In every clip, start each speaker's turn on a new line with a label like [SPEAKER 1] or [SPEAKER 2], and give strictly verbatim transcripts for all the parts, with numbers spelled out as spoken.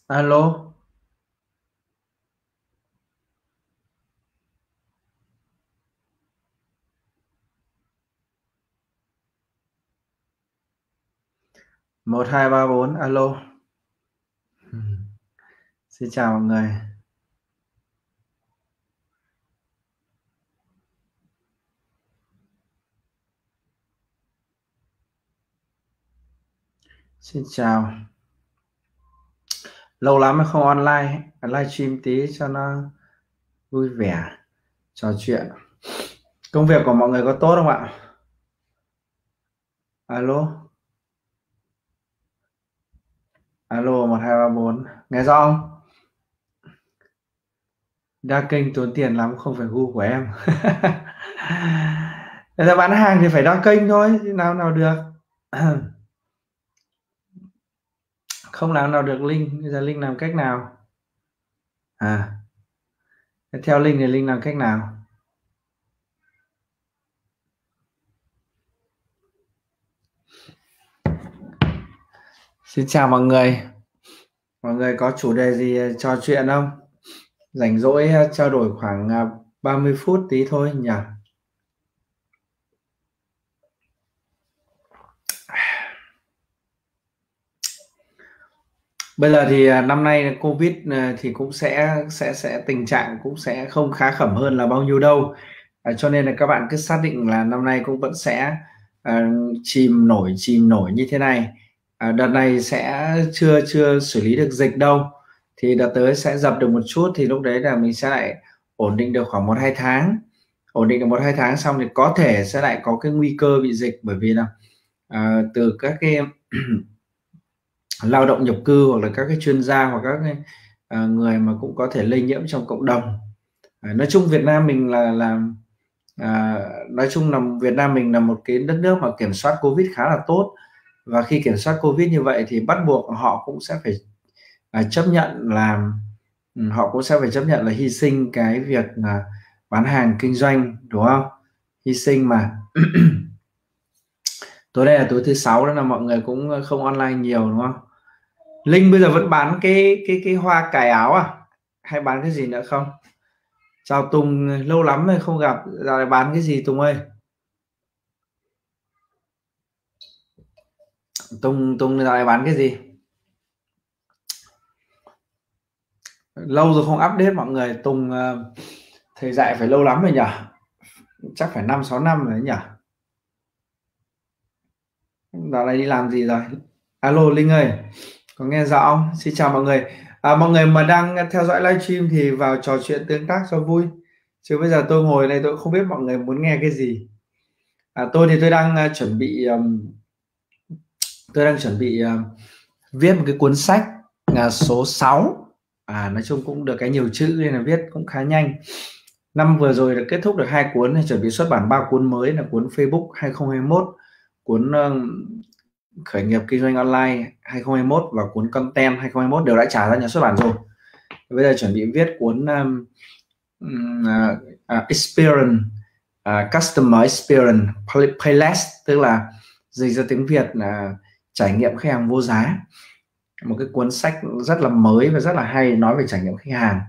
[SPEAKER 1] Alo, một hai ba bốn, alo. Ừ. Xin chào mọi người. Xin chào. Lâu lắm rồi không online, live stream tí cho nó vui vẻ, trò chuyện. Công việc của mọi người có tốt không ạ? Alo, alo, một hai ba bốn, nghe rõ không? Đa kênh tốn tiền lắm, không phải gu của em. Người ta bán hàng thì phải đa kênh thôi, chứ nào nào được. Không làm nào được link, bây giờ link làm cách nào? À, theo link thì link làm cách nào? Xin chào mọi người. Mọi người có chủ đề gì trò chuyện không? Rảnh rỗi uh, trao đổi khoảng uh, ba mươi phút tí thôi nhỉ. Bây giờ thì uh, năm nay Covid uh, thì cũng sẽ sẽ sẽ tình trạng cũng sẽ không khá khẩm hơn là bao nhiêu đâu. À, cho nên là các bạn cứ xác định là năm nay cũng vẫn sẽ uh, chìm nổi chìm nổi như thế này. À, đợt này sẽ chưa chưa xử lý được dịch đâu. Thì đợt tới sẽ dập được một chút thì lúc đấy là mình sẽ lại ổn định được khoảng một hai tháng. Ổn định được một hai tháng xong thì có thể sẽ lại có cái nguy cơ bị dịch, bởi vì là à, từ các cái lao động nhập cư hoặc là các cái chuyên gia hoặc các cái à, người mà cũng có thể lây nhiễm trong cộng đồng. À, nói chung Việt Nam mình là là à, nói chung là Việt Nam mình là một cái đất nước mà kiểm soát Covid khá là tốt, và khi kiểm soát Covid như vậy thì bắt buộc họ cũng sẽ phải à, chấp nhận làm ừ, họ cũng sẽ phải chấp nhận là hy sinh cái việc là bán hàng kinh doanh, đúng không? Hy sinh mà. Tối nay là tối thứ sáu, đó là mọi người cũng không online nhiều, đúng không? Linh bây giờ vẫn bán cái cái cái hoa cài áo à, hay bán cái gì nữa không? Chào Tùng, lâu lắm rồi không gặp, giờ này bán cái gì Tùng ơi? Tùng Tùng giờ này bán cái gì? Lâu rồi không update mọi người. Tùng uh, thầy dạy phải lâu lắm rồi nhỉ, chắc phải năm sáu năm rồi nhỉ. Dạo này đi làm gì rồi? Alo Linh ơi, có nghe rõ không? Xin chào mọi người. À, mọi người mà đang theo dõi livestream thì vào trò chuyện tương tác cho vui, chứ bây giờ tôi ngồi đây tôi không biết mọi người muốn nghe cái gì. À, tôi thì tôi đang uh, chuẩn bị um, tôi đang chuẩn bị uh, viết một cái cuốn sách là số sáu. À, nói chung cũng được cái nhiều chữ nên là viết cũng khá nhanh. Năm vừa rồi đã kết thúc được hai cuốn thì chuẩn bị xuất bản ba cuốn mới, là cuốn Facebook hai không hai mốt, cuốn um, khởi nghiệp kinh doanh online hai không hai mốt và cuốn content hai không hai mốt đều đã trả ra nhà xuất bản rồi. Bây giờ chuẩn bị viết cuốn um, uh, uh, experience uh, customer experience payless, tức là dịch ra tiếng Việt là trải nghiệm khách hàng vô giá. Một cái cuốn sách rất là mới và rất là hay, nói về trải nghiệm khách hàng.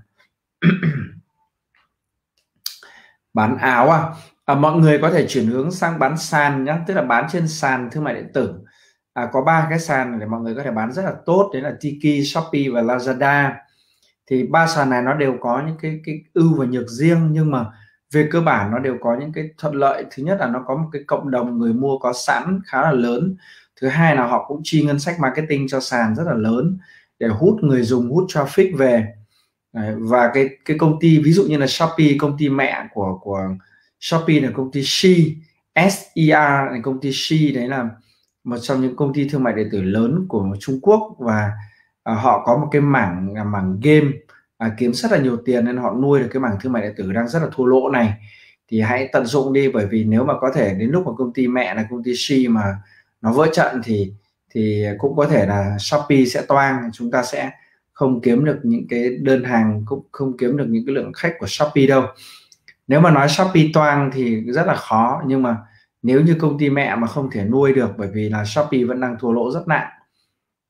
[SPEAKER 1] Bán áo à? À, mọi người có thể chuyển hướng sang bán sàn nhé, tức là bán trên sàn thương mại điện tử. À, có ba cái sàn để mọi người có thể bán rất là tốt, đấy là Tiki, Shopee và Lazada. Thì ba sàn này nó đều có những cái cái ưu và nhược riêng, nhưng mà về cơ bản nó đều có những cái thuận lợi. Thứ nhất là nó có một cái cộng đồng người mua có sẵn khá là lớn. Thứ hai là họ cũng chi ngân sách marketing cho sàn rất là lớn để hút người dùng, hút traffic về. Đấy, và cái cái công ty ví dụ như là Shopee, công ty mẹ của của Shopee là công ty She, S E R là công ty She, đấy là một trong những công ty thương mại điện tử lớn của Trung Quốc, và à, họ có một cái mảng là mảng game, à, kiếm rất là nhiều tiền nên họ nuôi được cái mảng thương mại điện tử đang rất là thua lỗ này. Thì hãy tận dụng đi, bởi vì nếu mà có thể đến lúc mà công ty mẹ là công ty She mà nó vỡ trận thì thì cũng có thể là Shopee sẽ toang, chúng ta sẽ không kiếm được những cái đơn hàng, cũng không kiếm được những cái lượng khách của Shopee đâu. Nếu mà nói Shopee toang thì rất là khó, nhưng mà nếu như công ty mẹ mà không thể nuôi được, bởi vì là Shopee vẫn đang thua lỗ rất nặng.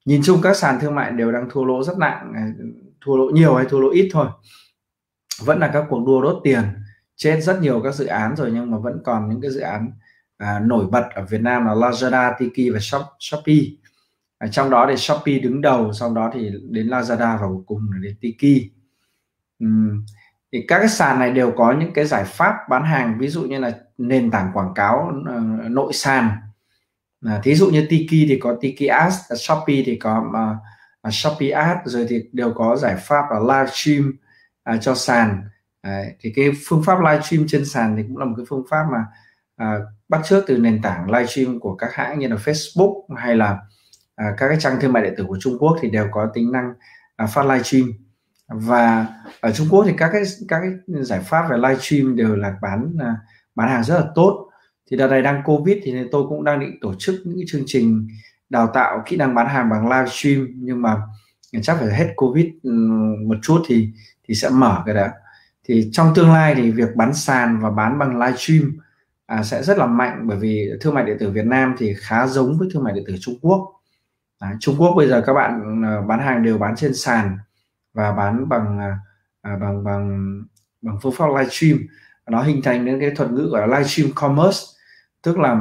[SPEAKER 1] Nhìn chung các sàn thương mại đều đang thua lỗ rất nặng, thua lỗ nhiều hay thua lỗ ít thôi, vẫn là các cuộc đua đốt tiền, chết rất nhiều các dự án rồi, nhưng mà vẫn còn những cái dự án à, nổi bật ở Việt Nam là Lazada, Tiki và Shop, Shopee. À, trong đó thì Shopee đứng đầu, sau đó thì đến Lazada và cuối cùng là đến Tiki. Uhm, thì các cái sàn này đều có những cái giải pháp bán hàng, ví dụ như là nền tảng quảng cáo uh, nội sàn. À, thí dụ như Tiki thì có Tiki Ads, Shopee thì có uh, Shopee Ads, rồi thì đều có giải pháp là livestream uh, cho sàn. Đấy, thì cái phương pháp livestream trên sàn thì cũng là một cái phương pháp mà uh, bắt chước từ nền tảng livestream của các hãng như là Facebook hay là uh, các cái trang thương mại điện tử của Trung Quốc thì đều có tính năng uh, phát livestream. Và ở Trung Quốc thì các cái các cái giải pháp về livestream đều là bán uh, bán hàng rất là tốt. Thì đợt này đang Covid thì tôi cũng đang định tổ chức những cái chương trình đào tạo kỹ năng bán hàng bằng livestream, nhưng mà chắc phải hết Covid một chút thì thì sẽ mở cái đó. Thì trong tương lai thì việc bán sàn và bán bằng livestream à, sẽ rất là mạnh, bởi vì thương mại điện tử Việt Nam thì khá giống với thương mại điện tử Trung Quốc. À, Trung Quốc bây giờ các bạn bán hàng đều bán trên sàn và bán bằng à, bằng bằng bằng phương pháp livestream. Nó hình thành những cái thuật ngữ gọi là livestream commerce, tức là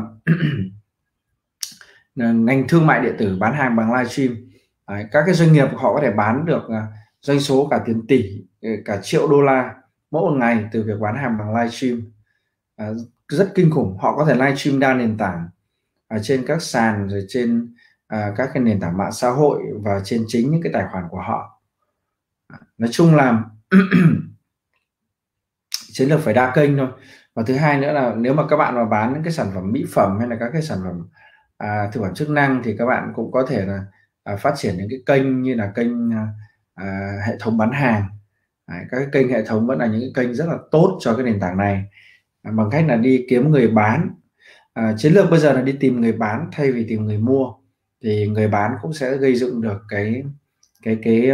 [SPEAKER 1] ngành thương mại điện tử bán hàng bằng livestream. Đấy, các cái doanh nghiệp họ có thể bán được uh, doanh số cả tiền tỷ, cả triệu đô la mỗi một ngày từ việc bán hàng bằng livestream. Uh, rất kinh khủng. Họ có thể livestream đa nền tảng uh, trên các sàn, rồi trên uh, các cái nền tảng mạng xã hội và trên chính những cái tài khoản của họ. Uh, nói chung là chiến lược phải đa kênh thôi. Và thứ hai nữa là nếu mà các bạn mà bán những cái sản phẩm mỹ phẩm hay là các cái sản phẩm à, thực phẩm chức năng thì các bạn cũng có thể là à, phát triển những cái kênh như là kênh à, hệ thống bán hàng. Đấy, các cái kênh hệ thống vẫn là những cái kênh rất là tốt cho cái nền tảng này, à, bằng cách là đi kiếm người bán. À, chiến lược bây giờ là đi tìm người bán thay vì tìm người mua, thì người bán cũng sẽ gây dựng được cái cái cái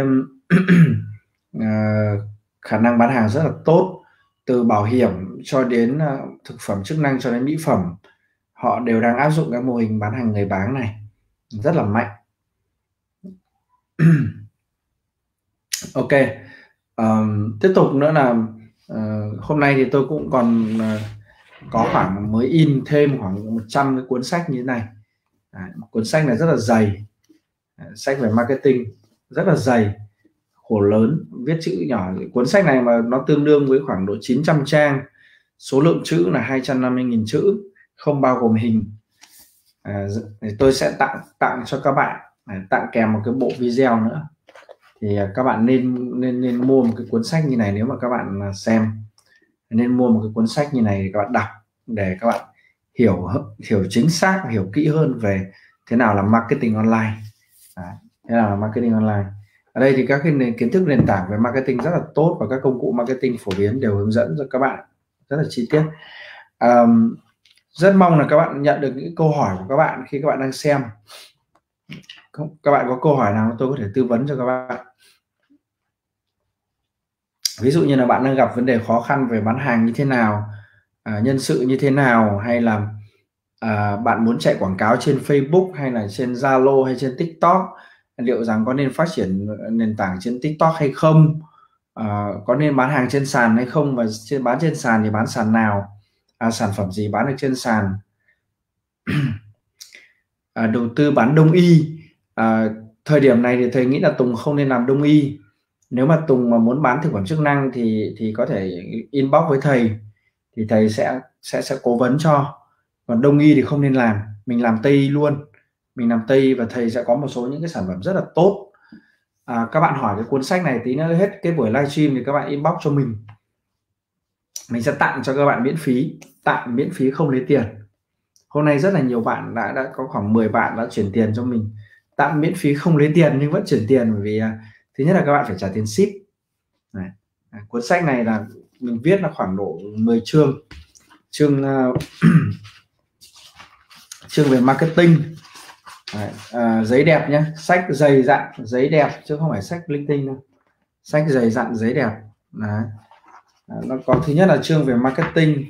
[SPEAKER 1] uh, khả năng bán hàng rất là tốt. Từ bảo hiểm cho đến uh, thực phẩm chức năng cho đến mỹ phẩm, họ đều đang áp dụng các mô hình bán hàng người bán này rất là mạnh. Ok, um, tiếp tục nữa là uh, hôm nay thì tôi cũng còn uh, có khoảng mới in thêm khoảng một trăm cái cuốn sách như thế này. Đấy, cuốn sách này rất là dày, sách về marketing rất là dày, khổ lớn, viết chữ nhỏ. Cuốn sách này mà nó tương đương với khoảng độ chín trăm trang, số lượng chữ là hai trăm năm mươi nghìn chữ, không bao gồm hình. À, tôi sẽ tặng tặng cho các bạn, tặng kèm một cái bộ video nữa. Thì các bạn nên nên nên mua một cái cuốn sách như này. Nếu mà các bạn xem, nên mua một cái cuốn sách như này để các bạn đọc, để các bạn hiểu hiểu chính xác, hiểu kỹ hơn về thế nào là marketing online. Đấy, thế nào là marketing online. Ở đây thì các cái nền kiến thức nền tảng về marketing rất là tốt, và các công cụ marketing phổ biến đều hướng dẫn cho các bạn rất là chi tiết. Um, rất mong là các bạn nhận được những câu hỏi của các bạn khi các bạn đang xem. Các bạn có câu hỏi nào tôi có thể tư vấn cho các bạn. Ví dụ như là bạn đang gặp vấn đề khó khăn về bán hàng như thế nào, à, nhân sự như thế nào, hay là à, bạn muốn chạy quảng cáo trên Facebook hay là trên Zalo hay trên TikTok, liệu rằng có nên phát triển nền tảng trên TikTok hay không, à, có nên bán hàng trên sàn hay không, và trên bán trên sàn thì bán sàn nào, à, sản phẩm gì bán được trên sàn. À, đầu tư bán đông y, à, thời điểm này thì thầy nghĩ là Tùng không nên làm đông y. Nếu mà Tùng mà muốn bán thực phẩm chức năng thì thì có thể inbox với thầy, thì thầy sẽ sẽ sẽ cố vấn cho. Còn đông y thì không nên làm, mình làm tây y luôn, mình làm tây y và thầy sẽ có một số những cái sản phẩm rất là tốt. À, các bạn hỏi cái cuốn sách này tí nữa hết cái buổi livestream thì các bạn inbox cho mình, mình sẽ tặng cho các bạn miễn phí, tặng miễn phí không lấy tiền. Hôm nay rất là nhiều bạn đã đã có khoảng mười bạn đã chuyển tiền cho mình, tặng miễn phí không lấy tiền nhưng vẫn chuyển tiền, bởi vì thứ nhất là các bạn phải trả tiền ship. Này, cuốn sách này là mình viết là khoảng độ mười chương, chương uh, chương về marketing. Đấy, uh, giấy đẹp nhé, sách dày dặn, giấy đẹp chứ không phải sách linh tinh đâu, sách dày dặn, giấy đẹp. Đấy. Nó có thứ nhất là chương về marketing.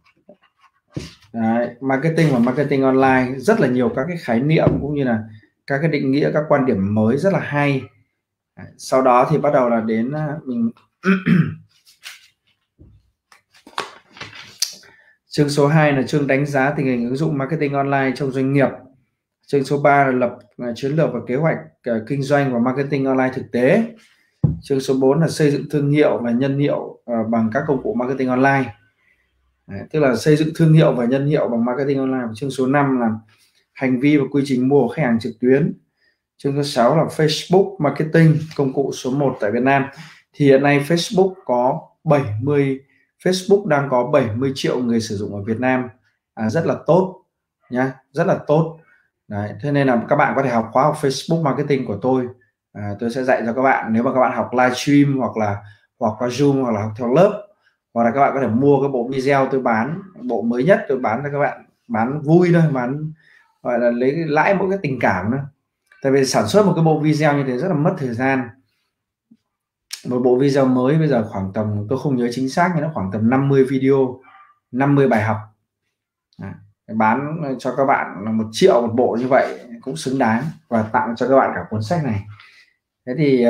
[SPEAKER 1] Đấy, marketing và marketing online, rất là nhiều các cái khái niệm cũng như là các cái định nghĩa, các quan điểm mới rất là hay. Sau đó thì bắt đầu là đến mình chương số hai là chương đánh giá tình hình ứng dụng marketing online trong doanh nghiệp. Chương số ba là lập chiến lược và kế hoạch uh, kinh doanh và marketing online thực tế. Chương số bốn là xây dựng thương hiệu và nhân hiệu uh, bằng các công cụ marketing online. Đấy, tức là xây dựng thương hiệu và nhân hiệu bằng marketing online. Chương số năm là hành vi và quy trình mua của khách hàng trực tuyến. Chương số sáu là Facebook marketing, công cụ số một tại Việt Nam. Thì hiện nay Facebook có bảy mươi Facebook đang có bảy mươi triệu người sử dụng ở Việt Nam, à, rất là tốt nhá, rất là tốt. Đấy, thế nên là các bạn có thể học khóa học Facebook marketing của tôi. À, tôi sẽ dạy cho các bạn. Nếu mà các bạn học livestream hoặc là hoặc qua Zoom hoặc là học theo lớp, hoặc là các bạn có thể mua cái bộ video tôi bán, bộ mới nhất tôi bán cho các bạn, bán vui thôi, bán gọi là lấy lãi mỗi cái tình cảm thôi. Tại vì sản xuất một cái bộ video như thế rất là mất thời gian. Một bộ video mới bây giờ khoảng tầm, tôi không nhớ chính xác nhưng nó khoảng tầm năm mươi video, năm mươi bài học. À, bán cho các bạn là một triệu một bộ như vậy cũng xứng đáng, và tặng cho các bạn cả cuốn sách này. Thế thì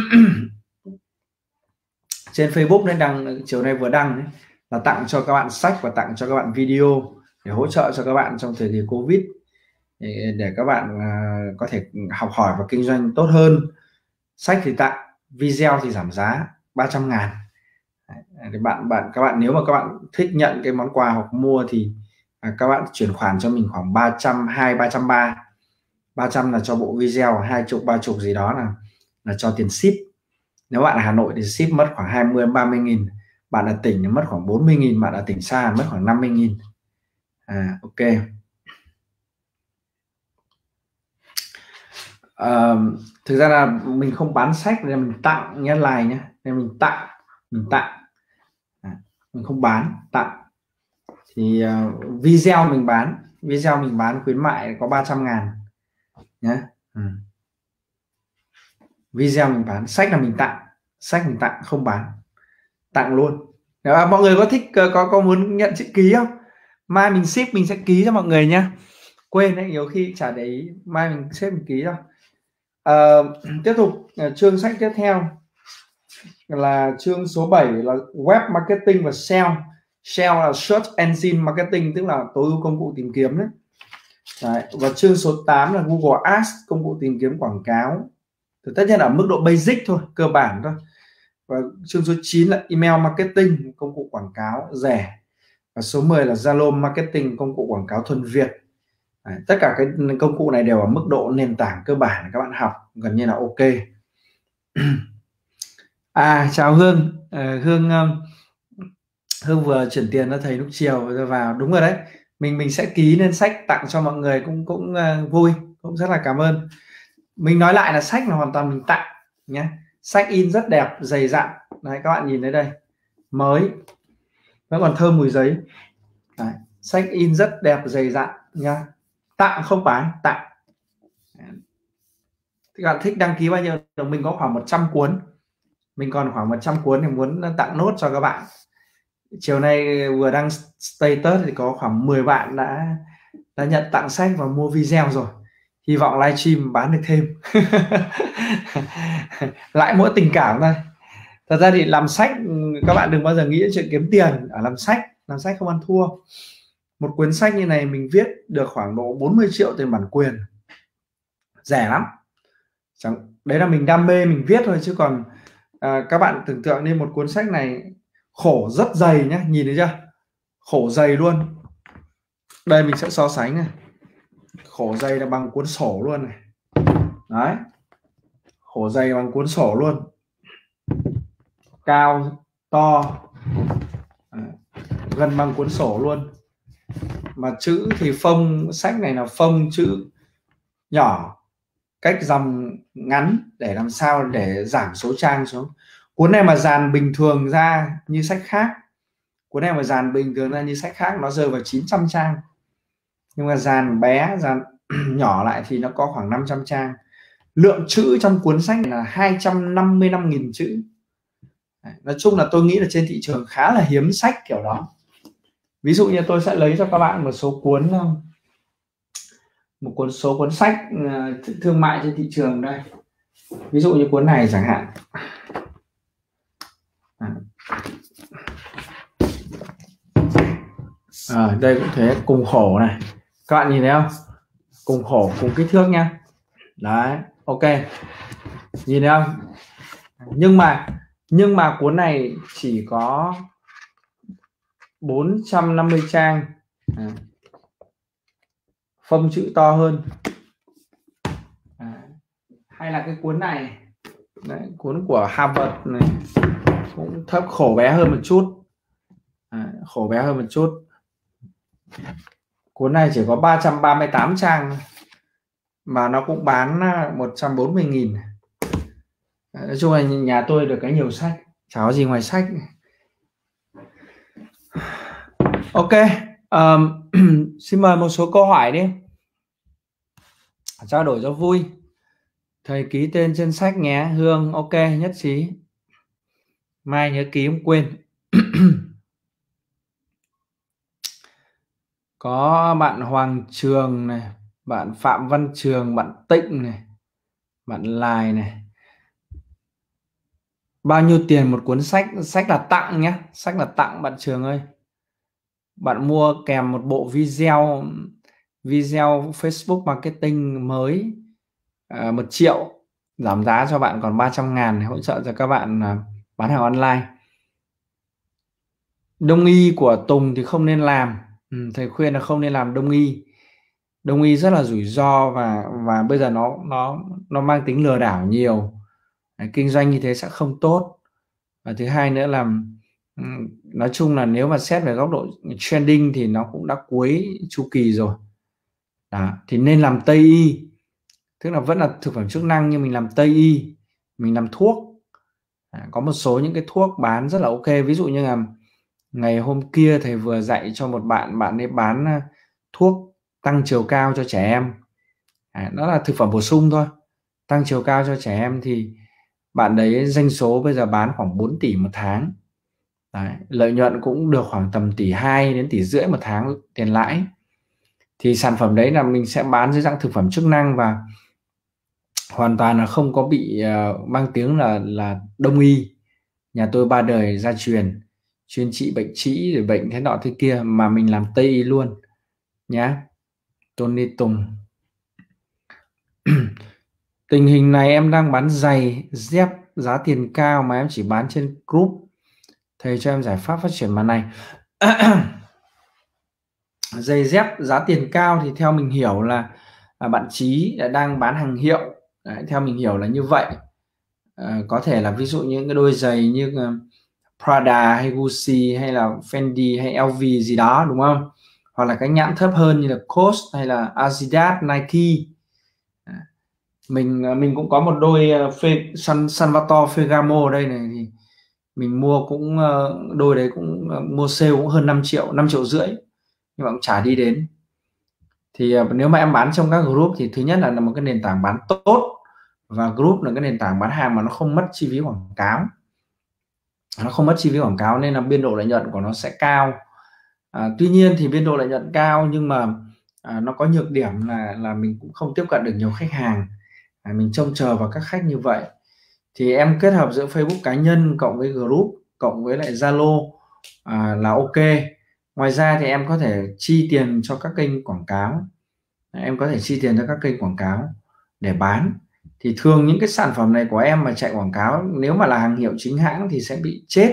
[SPEAKER 1] trên Facebook nên đăng chiều nay vừa đăng ấy, là tặng cho các bạn sách và tặng cho các bạn video để hỗ trợ cho các bạn trong thời kỳ Covid, để, để các bạn uh, có thể học hỏi và kinh doanh tốt hơn. Sách thì tặng, video thì giảm giá ba trăm ngàn. Để bạn bạn các bạn nếu mà các bạn thích nhận cái món quà hoặc mua thì à, các bạn chuyển khoản cho mình khoảng ba trăm hai, ba trăm ba, ba trăm là cho bộ video, hai chục ba chục gì đó là là cho tiền ship. Nếu bạn ở Hà Nội thì ship mất khoảng hai mươi đến ba mươi nghìn, bạn ở tỉnh thì mất khoảng bốn mươi nghìn, bạn ở tỉnh xa mất khoảng năm mươi nghìn. À, ok. À, thực ra là mình không bán sách nên mình tặng nhé, like nhé, nên mình tặng mình tặng à, mình không bán, tặng. Thì uh, video mình bán video mình bán khuyến mại có ba trăm ngàn nhé. Ừ. Video mình bán, sách là mình tặng, sách mình tặng không bán, tặng luôn. Nếu à, mọi người có thích có có muốn nhận chữ ký không? Mai mình ship mình sẽ ký cho mọi người nhé. Quên đấy, nhiều khi chả để ý, mai mình ship mình ký đâu. Uh, tiếp tục uh, chương sách tiếp theo là chương số bảy là web marketing và S E O. S E O là search engine marketing, tức là tối ưu công cụ tìm kiếm đấy. Đấy. Và chương số tám là Google Ads, công cụ tìm kiếm quảng cáo. Thì tất nhiên ở mức độ basic thôi, cơ bản thôi. Và chương số chín là email marketing, công cụ quảng cáo rẻ. Và số mười là Zalo marketing, công cụ quảng cáo thuần Việt. Đấy. Tất cả cái công cụ này đều ở mức độ nền tảng cơ bản, các bạn học gần như là ok. À, chào Hương. À, Hương Hương vừa chuyển tiền cho thầy lúc chiều rồi vào, đúng rồi đấy. Mình mình sẽ ký lên sách tặng cho mọi người, cũng cũng uh, vui, cũng rất là cảm ơn. Mình nói lại là sách là hoàn toàn mình tặng nhé. Sách in rất đẹp, dày dặn. Đấy, các bạn nhìn thấy đây, mới, vẫn còn thơm mùi giấy. Đấy, sách in rất đẹp, dày dặn nhá. Tặng không bán, tặng. Các bạn thích đăng ký bao nhiêu? Mình có khoảng một trăm cuốn, mình còn khoảng một trăm cuốn thì muốn tặng nốt cho các bạn. Chiều nay vừa đăng status thì có khoảng mười bạn đã đã nhận tặng sách và mua video rồi. Hy vọng livestream bán được thêm. Lại mỗi tình cảm thôi. Thật ra thì làm sách, các bạn đừng bao giờ nghĩ chuyện kiếm tiền ở làm sách. Làm sách không ăn thua. Một cuốn sách như này mình viết được khoảng độ bốn mươi triệu tiền bản quyền, rẻ lắm. Chẳng, đấy là mình đam mê mình viết thôi, chứ còn à, các bạn tưởng tượng nên một cuốn sách này khổ rất dày nhé, nhìn thấy chưa, khổ dày luôn. Đây mình sẽ so sánh này, khổ dày là bằng cuốn sổ luôn này, đấy, khổ dày bằng cuốn sổ luôn, cao to, gần bằng cuốn sổ luôn. Mà chữ thì phông, sách này là phông chữ nhỏ, cách dòng ngắn để làm sao để giảm số trang xuống. Cuốn này mà dàn bình thường ra như sách khác, cuốn này mà dàn bình thường ra như sách khác nó rơi vào chín trăm trang, nhưng mà dàn bé, dàn nhỏ lại thì nó có khoảng năm trăm trang. Lượng chữ trong cuốn sách này là hai trăm năm mươi lăm nghìn chữ. Nói chung là tôi nghĩ là trên thị trường khá là hiếm sách kiểu đó. Ví dụ như tôi sẽ lấy cho các bạn một số cuốn một cuốn số cuốn sách uh, thương mại trên thị trường đây, ví dụ như cuốn này chẳng hạn. À, đây cũng thế, cùng khổ này, các bạn nhìn thấy không, cùng khổ cùng kích thước nhá, đấy, ok, nhìn thấy không, nhưng mà nhưng mà cuốn này chỉ có bốn trăm năm mươi trang, à, phông chữ to hơn. À, hay là cái cuốn này, đấy, cuốn của Harvard này cũng thấp, khổ bé hơn một chút, à, khổ bé hơn một chút. Cuốn này chỉ có ba trăm ba mươi tám trang mà nó cũng bán một trăm bốn mươi nghìn. Nói chung là nhà tôi được cái nhiều sách, chả có gì ngoài sách. Ok, um, xin mời một số câu hỏi đi, trao đổi cho vui. Thầy ký tên trên sách nhé. Hương, ok, nhất trí. Mai nhớ ký không quên. Có bạn Hoàng Trường này, bạn Phạm Văn Trường, bạn Tịnh này, bạn Lài này. Bao nhiêu tiền một cuốn sách? Sách là tặng nhé, sách là tặng bạn Trường ơi. Bạn mua kèm một bộ video video Facebook marketing mới, à, một triệu, giảm giá cho bạn còn ba trăm ngàn, hỗ trợ cho các bạn à, bán hàng online. Đông y của Tùng thì không nên làm, ừ, thầy khuyên là không nên làm đông y. Đông y rất là rủi ro và và bây giờ nó nó nó mang tính lừa đảo nhiều. Đấy, kinh doanh như thế sẽ không tốt. Và thứ hai nữa là nói chung là nếu mà xét về góc độ trending thì nó cũng đã cuối chu kỳ rồi. Đó, thì nên làm Tây y, tức là vẫn là thực phẩm chức năng nhưng mình làm Tây y, mình làm thuốc. À, có một số những cái thuốc bán rất là ok, ví dụ như là ngày hôm kia thầy vừa dạy cho một bạn, bạn ấy bán thuốc tăng chiều cao cho trẻ em. À, nó là thực phẩm bổ sung thôi, tăng chiều cao cho trẻ em, thì bạn đấy doanh số bây giờ bán khoảng bốn tỷ một tháng. Đấy, lợi nhuận cũng được khoảng tầm tỷ hai đến tỷ rưỡi một tháng tiền lãi. Thì sản phẩm đấy là mình sẽ bán dưới dạng thực phẩm chức năng và hoàn toàn là không có bị uh, mang tiếng là là đông y. Nhà tôi ba đời gia truyền, chuyên trị bệnh trĩ rồi bệnh thế nọ thế kia, mà mình làm Tây y luôn nhá. Tony Tùng. Tình hình này em đang bán giày dép giá tiền cao mà em chỉ bán trên group, thầy cho em giải pháp phát triển màn này. Giày dép giá tiền cao thì theo mình hiểu là, là bạn Chí đã đang bán hàng hiệu. Đấy, theo mình hiểu là như vậy. À, có thể là ví dụ những cái đôi giày như uh, Prada hay Gucci hay là Fendi hay L V gì đó, đúng không? Hoặc là cái nhãn thấp hơn như là Coach hay là Adidas, Nike. À, mình mình cũng có một đôi uh, Fe, San, Salvatore Ferragamo ở đây này, thì mình mua cũng uh, đôi đấy cũng uh, mua sale cũng hơn năm triệu, năm triệu rưỡi, nhưng mà cũng chả đi đến. Thì uh, nếu mà em bán trong các group thì thứ nhất là, là một cái nền tảng bán tốt, và group là cái nền tảng bán hàng mà nó không mất chi phí quảng cáo, nó không mất chi phí quảng cáo nên là biên độ lợi nhuận của nó sẽ cao. À, tuy nhiên thì biên độ lợi nhuận cao nhưng mà à, nó có nhược điểm là là mình cũng không tiếp cận được nhiều khách hàng. À, mình trông chờ vào các khách như vậy. Thì em kết hợp giữa Facebook cá nhân cộng với group cộng với lại Zalo à, là ok. Ngoài ra thì em có thể chi tiền cho các kênh quảng cáo, em có thể chi tiền cho các kênh quảng cáo để bán. Thì thường những cái sản phẩm này của em mà chạy quảng cáo, nếu mà là hàng hiệu chính hãng thì sẽ bị chết.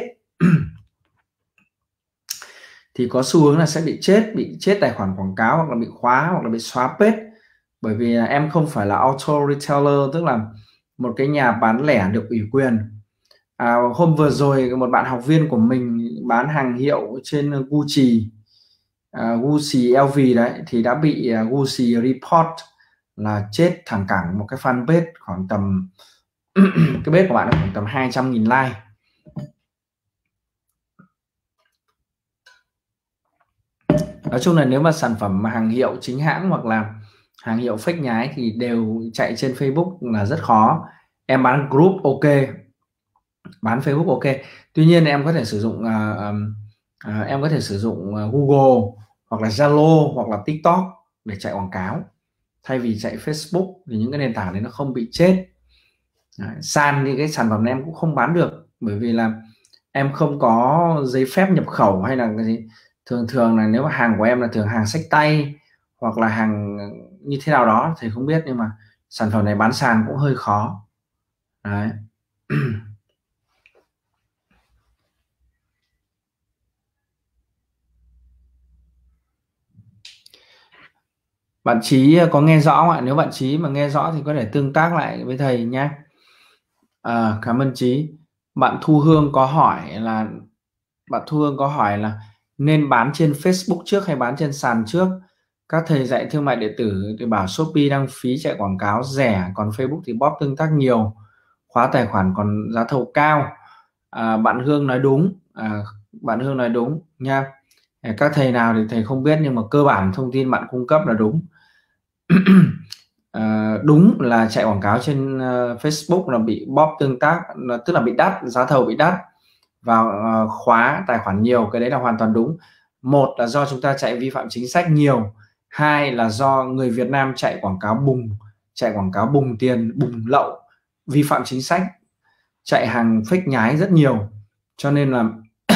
[SPEAKER 1] Thì có xu hướng là sẽ bị chết, bị chết tài khoản quảng cáo, hoặc là bị khóa, hoặc là bị xóa page. Bởi vì em không phải là auto retailer, tức là một cái nhà bán lẻ được ủy quyền. À, hôm vừa rồi một bạn học viên của mình bán hàng hiệu trên Gucci, uh, Gucci L V đấy, thì đã bị uh, Gucci report là chết thẳng cẳng một cái fanpage khoảng tầm cái bếp của bạn khoảng tầm hai trăm nghìn like. Nói chung là nếu mà sản phẩm mà hàng hiệu chính hãng hoặc là hàng hiệu fake nhái thì đều chạy trên Facebook là rất khó. Em bán group ok, bán Facebook ok. Tuy nhiên em có thể sử dụng uh, uh, em có thể sử dụng uh, Google hoặc là Zalo hoặc là TikTok để chạy quảng cáo. thay vì chạy Facebook, thì những cái nền tảng đấy nó không bị chết. Đấy, sàn thì cái sản phẩm này em cũng không bán được, bởi vì là em không có giấy phép nhập khẩu hay là cái gì. Thường thường là nếu mà hàng của em là thường hàng xách tay hoặc là hàng như thế nào đó thì không biết, nhưng mà sản phẩm này bán sàn cũng hơi khó. Đấy. Bạn Trí có nghe rõ không ạ? Nếu bạn Trí mà nghe rõ thì có thể tương tác lại với thầy nhé. À, cảm ơn Trí. Bạn Thu Hương có hỏi là bạn Thu Hương có hỏi là nên bán trên Facebook trước hay bán trên sàn trước. Các thầy dạy thương mại điện tử thì bảo Shopee đang phí chạy quảng cáo rẻ, còn Facebook thì bóp tương tác nhiều, khóa tài khoản còn giá thầu cao. À, bạn Hương nói đúng, à, bạn Hương nói đúng nha. Các thầy nào thì thầy không biết, nhưng mà cơ bản thông tin bạn cung cấp là đúng. À, đúng là chạy quảng cáo trên uh, Facebook là bị bóp tương tác, là, tức là bị đắt, giá thầu bị đắt, vào uh, khóa tài khoản nhiều, cái đấy là hoàn toàn đúng. Một là do chúng ta chạy vi phạm chính sách nhiều, hai là do người Việt Nam chạy quảng cáo bùng, chạy quảng cáo bùng tiền, bùng lậu, vi phạm chính sách, chạy hàng fake nhái rất nhiều, cho nên là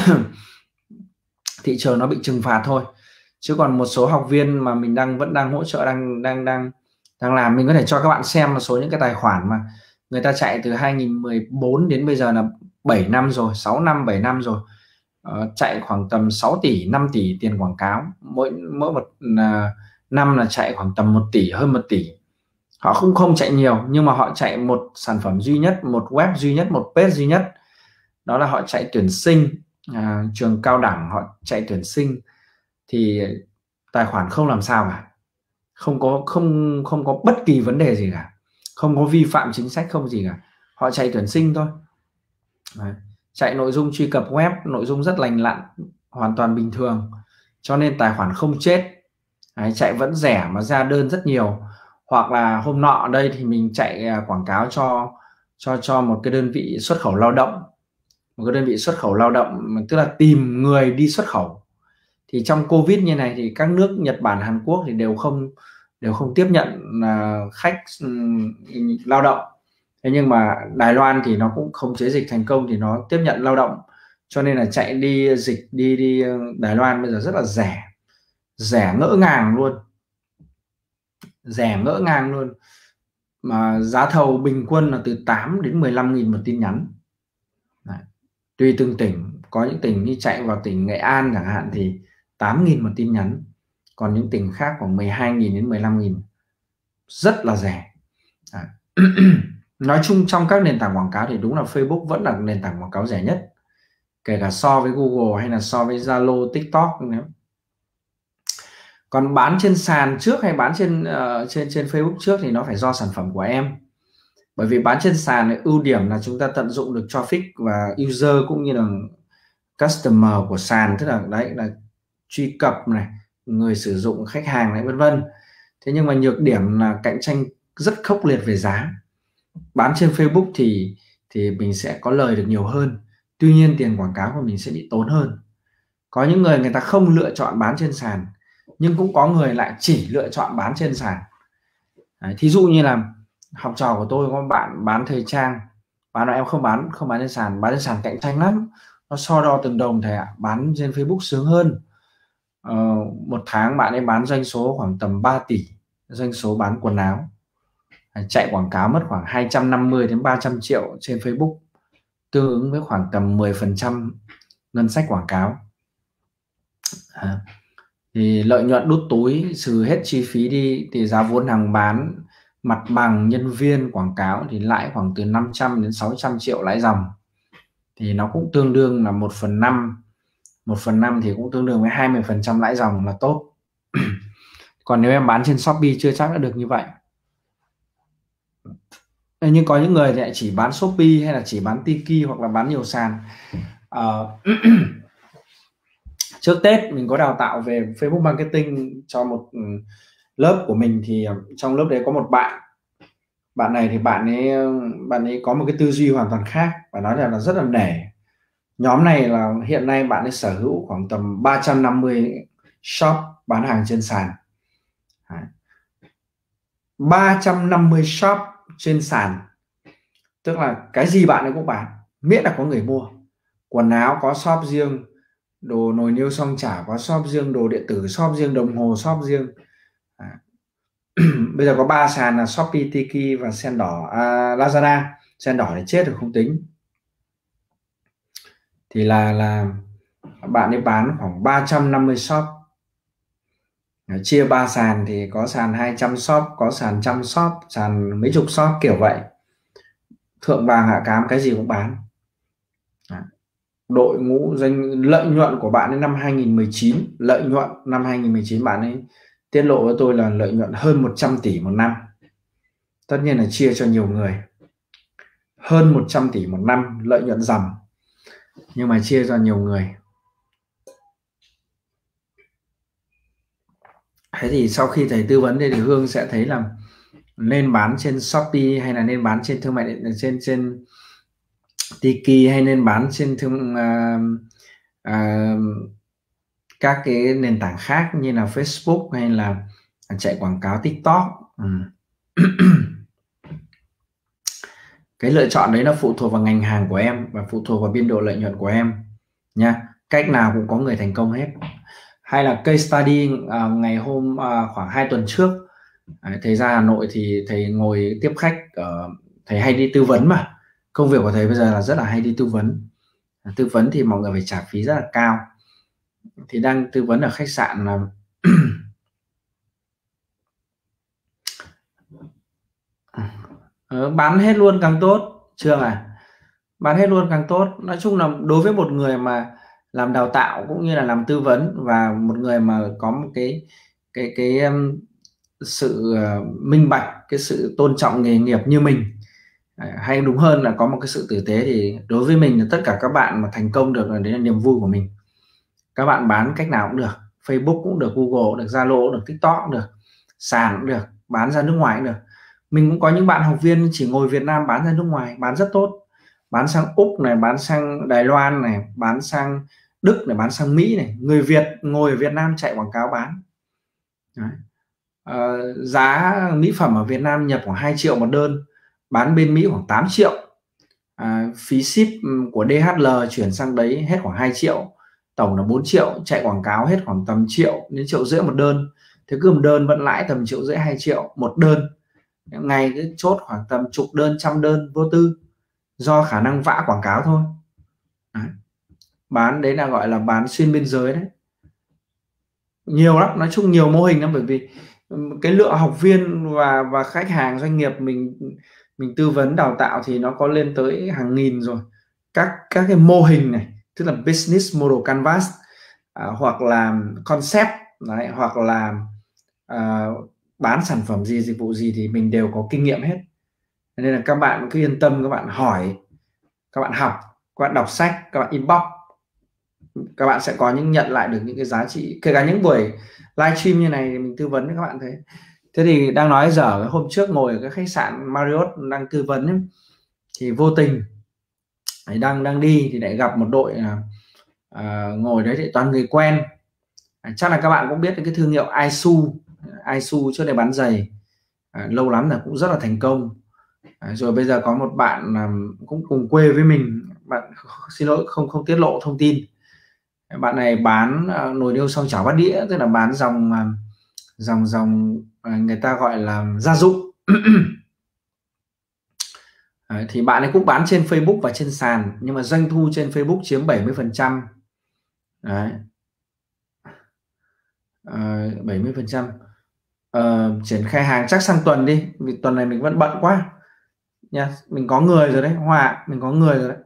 [SPEAKER 1] thị trường nó bị trừng phạt thôi. Chứ còn một số học viên mà mình đang vẫn đang hỗ trợ, đang đang đang đang làm, mình có thể cho các bạn xem một số những cái tài khoản mà người ta chạy từ hai nghìn mười bốn đến bây giờ là bảy năm rồi, sáu năm bảy năm rồi, uh, chạy khoảng tầm sáu tỷ năm tỷ tiền quảng cáo, mỗi mỗi một uh, năm là chạy khoảng tầm một tỷ, hơn một tỷ. Họ không không chạy nhiều, nhưng mà họ chạy một sản phẩm duy nhất, một web duy nhất, một page duy nhất, đó là họ chạy tuyển sinh, à, trường cao đẳng họ chạy tuyển sinh, thì tài khoản không làm sao cả, không có không không có bất kỳ vấn đề gì cả, không có vi phạm chính sách, không gì cả, họ chạy tuyển sinh thôi. Đấy. Chạy nội dung truy cập web, nội dung rất lành lặn, hoàn toàn bình thường, cho nên tài khoản không chết. Đấy, chạy vẫn rẻ mà ra đơn rất nhiều. Hoặc là hôm nọ đây thì mình chạy quảng cáo cho cho cho một cái đơn vị xuất khẩu lao động, một cái đơn vị xuất khẩu lao động, tức là tìm người đi xuất khẩu. Thì trong Covid như này thì các nước Nhật Bản, Hàn Quốc thì đều không đều không tiếp nhận uh, khách um, lao động. Thế nhưng mà Đài Loan thì nó cũng khống chế dịch thành công, thì nó tiếp nhận lao động, cho nên là chạy đi dịch đi đi Đài Loan bây giờ rất là rẻ, rẻ ngỡ ngàng luôn, rẻ ngỡ ngàng luôn, mà giá thầu bình quân là từ tám đến mười lăm nghìn một tin nhắn. Đấy. Tùy từng tỉnh, có những tỉnh như chạy vào tỉnh Nghệ An chẳng hạn thì tám nghìn một tin nhắn, còn những tỉnh khác khoảng mười hai nghìn đến mười lăm nghìn, rất là rẻ. Nói chung trong các nền tảng quảng cáo thì đúng là Facebook vẫn là nền tảng quảng cáo rẻ nhất, kể cả so với Google hay là so với Zalo, TikTok nữa. Còn bán trên sàn trước hay bán trên uh, trên trên Facebook trước thì nó phải do sản phẩm của em. Bởi vì bán trên sàn này, ưu điểm là chúng ta tận dụng được traffic và user cũng như là customer của sàn, tức là đấy là truy cập này, người sử dụng, khách hàng này, vân vân. Thế nhưng mà nhược điểm là cạnh tranh rất khốc liệt về giá. Bán trên Facebook thì thì mình sẽ có lời được nhiều hơn, tuy nhiên tiền quảng cáo của mình sẽ bị tốn hơn. Có những người người ta không lựa chọn bán trên sàn, nhưng cũng có người lại chỉ lựa chọn bán trên sàn. Đấy, thí dụ như là học trò của tôi có bạn bán thời trang, bán là em không bán không bán trên sàn, bán trên sàn cạnh tranh lắm, nó so đo từng đồng thầy ạ. Bán trên Facebook sướng hơn. Ờ, một tháng bạn ấy bán doanh số khoảng tầm ba tỷ, doanh số bán quần áo, chạy quảng cáo mất khoảng hai trăm năm mươi đến ba trăm triệu trên Facebook, tương ứng với khoảng tầm mười phần trăm ngân sách quảng cáo. À, thì lợi nhuận đút túi, trừ hết chi phí đi thì giá vốn hàng bán, mặt bằng, nhân viên, quảng cáo thì lãi khoảng từ năm trăm đến sáu trăm triệu lãi dòng, thì nó cũng tương đương là một phần năm, một phần năm thì cũng tương đương với hai mươi phần trăm lãi dòng là tốt. Còn nếu em bán trên Shopee chưa chắc đã được như vậy. Nhưng có những người thì lại chỉ bán Shopee hay là chỉ bán Tiki hoặc là bán nhiều sàn. À, trước Tết mình có đào tạo về Facebook marketing cho một lớp của mình, thì trong lớp đấy có một bạn bạn này thì bạn ấy bạn ấy có một cái tư duy hoàn toàn khác, và nói là, là rất là nể. Nhóm này là hiện nay bạn ấy sở hữu khoảng tầm ba trăm năm mươi shop bán hàng trên sàn. Đấy. ba trăm năm mươi shop trên sàn, tức là cái gì bạn ấy cũng bán miễn là có người mua. Quần áo có shop riêng, đồ nồi niêu xoong chảo có shop riêng, đồ điện tử shop riêng, đồng hồ shop riêng. À. Bây giờ có ba sàn là Shopee, Tiki và Sen Đỏ, à, Lazada. Sen Đỏ thì chết rồi không tính. Thì là là bạn ấy bán khoảng ba trăm năm mươi shop, chia ba sàn thì có sàn hai trăm shop, có sàn trăm shop, sàn mấy chục shop kiểu vậy. Thượng vàng hạ cám cái gì cũng bán. Đội ngũ doanh lợi nhuận của bạn đến năm hai nghìn không trăm mười chín, lợi nhuận năm hai nghìn không trăm mười chín bạn ấy tiết lộ với tôi là lợi nhuận hơn một trăm tỷ một năm. Tất nhiên là chia cho nhiều người, hơn một trăm tỷ một năm lợi nhuận ròng, nhưng mà chia cho nhiều người. Thế thì sau khi thầy tư vấn thì Hương sẽ thấy là nên bán trên Shopee hay là nên bán trên thương mại điện trên trên Tiki hay nên bán trên thương uh, uh, các cái nền tảng khác như là Facebook hay là chạy quảng cáo TikTok. Ừ. Cái lựa chọn đấy nó phụ thuộc vào ngành hàng của em và phụ thuộc vào biên độ lợi nhuận của em nha. Cách nào cũng có người thành công hết. Hay là case study uh, ngày hôm uh, khoảng hai tuần trước, đấy, thầy ra Hà Nội thì thầy ngồi tiếp khách, uh, thầy hay đi tư vấn mà, công việc của thầy bây giờ là rất là hay đi tư vấn. Tư vấn thì mọi người phải trả phí rất là cao. Thì đang tư vấn ở khách sạn là ờ, bán hết luôn càng tốt. Trương à, bán hết luôn càng tốt. Nói chung là đối với một người mà làm đào tạo cũng như là làm tư vấn và một người mà có một cái cái cái um, sự uh, minh bạch, cái sự tôn trọng nghề nghiệp như mình, hay đúng hơn là có một cái sự tử tế, thì đối với mình là tất cả các bạn mà thành công được là đấy là niềm vui của mình. Các bạn bán cách nào cũng được, Facebook cũng được, Google cũng được, Zalo cũng được, TikTok cũng được, sàn cũng được, bán ra nước ngoài cũng được. Mình cũng có những bạn học viên chỉ ngồi Việt Nam bán ra nước ngoài, bán rất tốt, bán sang Úc này, bán sang Đài Loan này, bán sang Đức này, bán sang Mỹ này. Người Việt ngồi ở Việt Nam chạy quảng cáo bán. Đấy. À, giá mỹ phẩm ở Việt Nam nhập khoảng hai triệu một đơn, bán bên Mỹ khoảng tám triệu. À, phí ship của đê hát lờ chuyển sang đấy hết khoảng hai triệu, tổng là bốn triệu, chạy quảng cáo hết khoảng tầm triệu đến triệu rưỡi một đơn. Thế cứ một đơn vẫn lãi tầm triệu rưỡi hai triệu một đơn. Ngày cứ chốt khoảng tầm chục đơn, trăm đơn vô tư, do khả năng vã quảng cáo thôi. Đấy. Bán đấy là gọi là bán xuyên biên giới đấy. Nhiều lắm, nói chung nhiều mô hình lắm, bởi vì cái lượng học viên và và khách hàng doanh nghiệp mình mình tư vấn đào tạo thì nó có lên tới hàng nghìn rồi. Các các cái mô hình này, tức là business model canvas, à, hoặc là concept đấy, hoặc là à, bán sản phẩm gì, dịch vụ gì thì mình đều có kinh nghiệm hết. Nên là các bạn cứ yên tâm, các bạn hỏi, các bạn học, các bạn đọc sách, các bạn inbox, các bạn sẽ có những nhận lại được những cái giá trị. Kể cả những buổi livestream như này mình tư vấn cho các bạn thấy. Thế thì đang nói dở, hôm trước ngồi ở cái khách sạn Marriott đang tư vấn ấy, thì vô tình đang đang đi thì lại gặp một đội uh, ngồi đấy thì toàn người quen. Chắc là các bạn cũng biết cái thương hiệu Aisu. Aisu trước đây bán giày, à, lâu lắm là cũng rất là thành công. À, rồi bây giờ có một bạn um, cũng cùng quê với mình, bạn xin lỗi không không tiết lộ thông tin. Bạn này bán uh, nồi niêu xoong chảo bát đĩa, tức là bán dòng uh, dòng dòng uh, người ta gọi là gia dụng. Đấy, thì bạn ấy cũng bán trên Facebook và trên sàn, nhưng mà doanh thu trên Facebook chiếm bảy mươi phần trăm. Đấy. Uh, bảy mươi phần trăm. Uh, triển khai hàng chắc sang tuần đi, vì tuần này mình vẫn bận quá nha. Mình có người rồi đấy, Hòa, mình có người rồi đấy.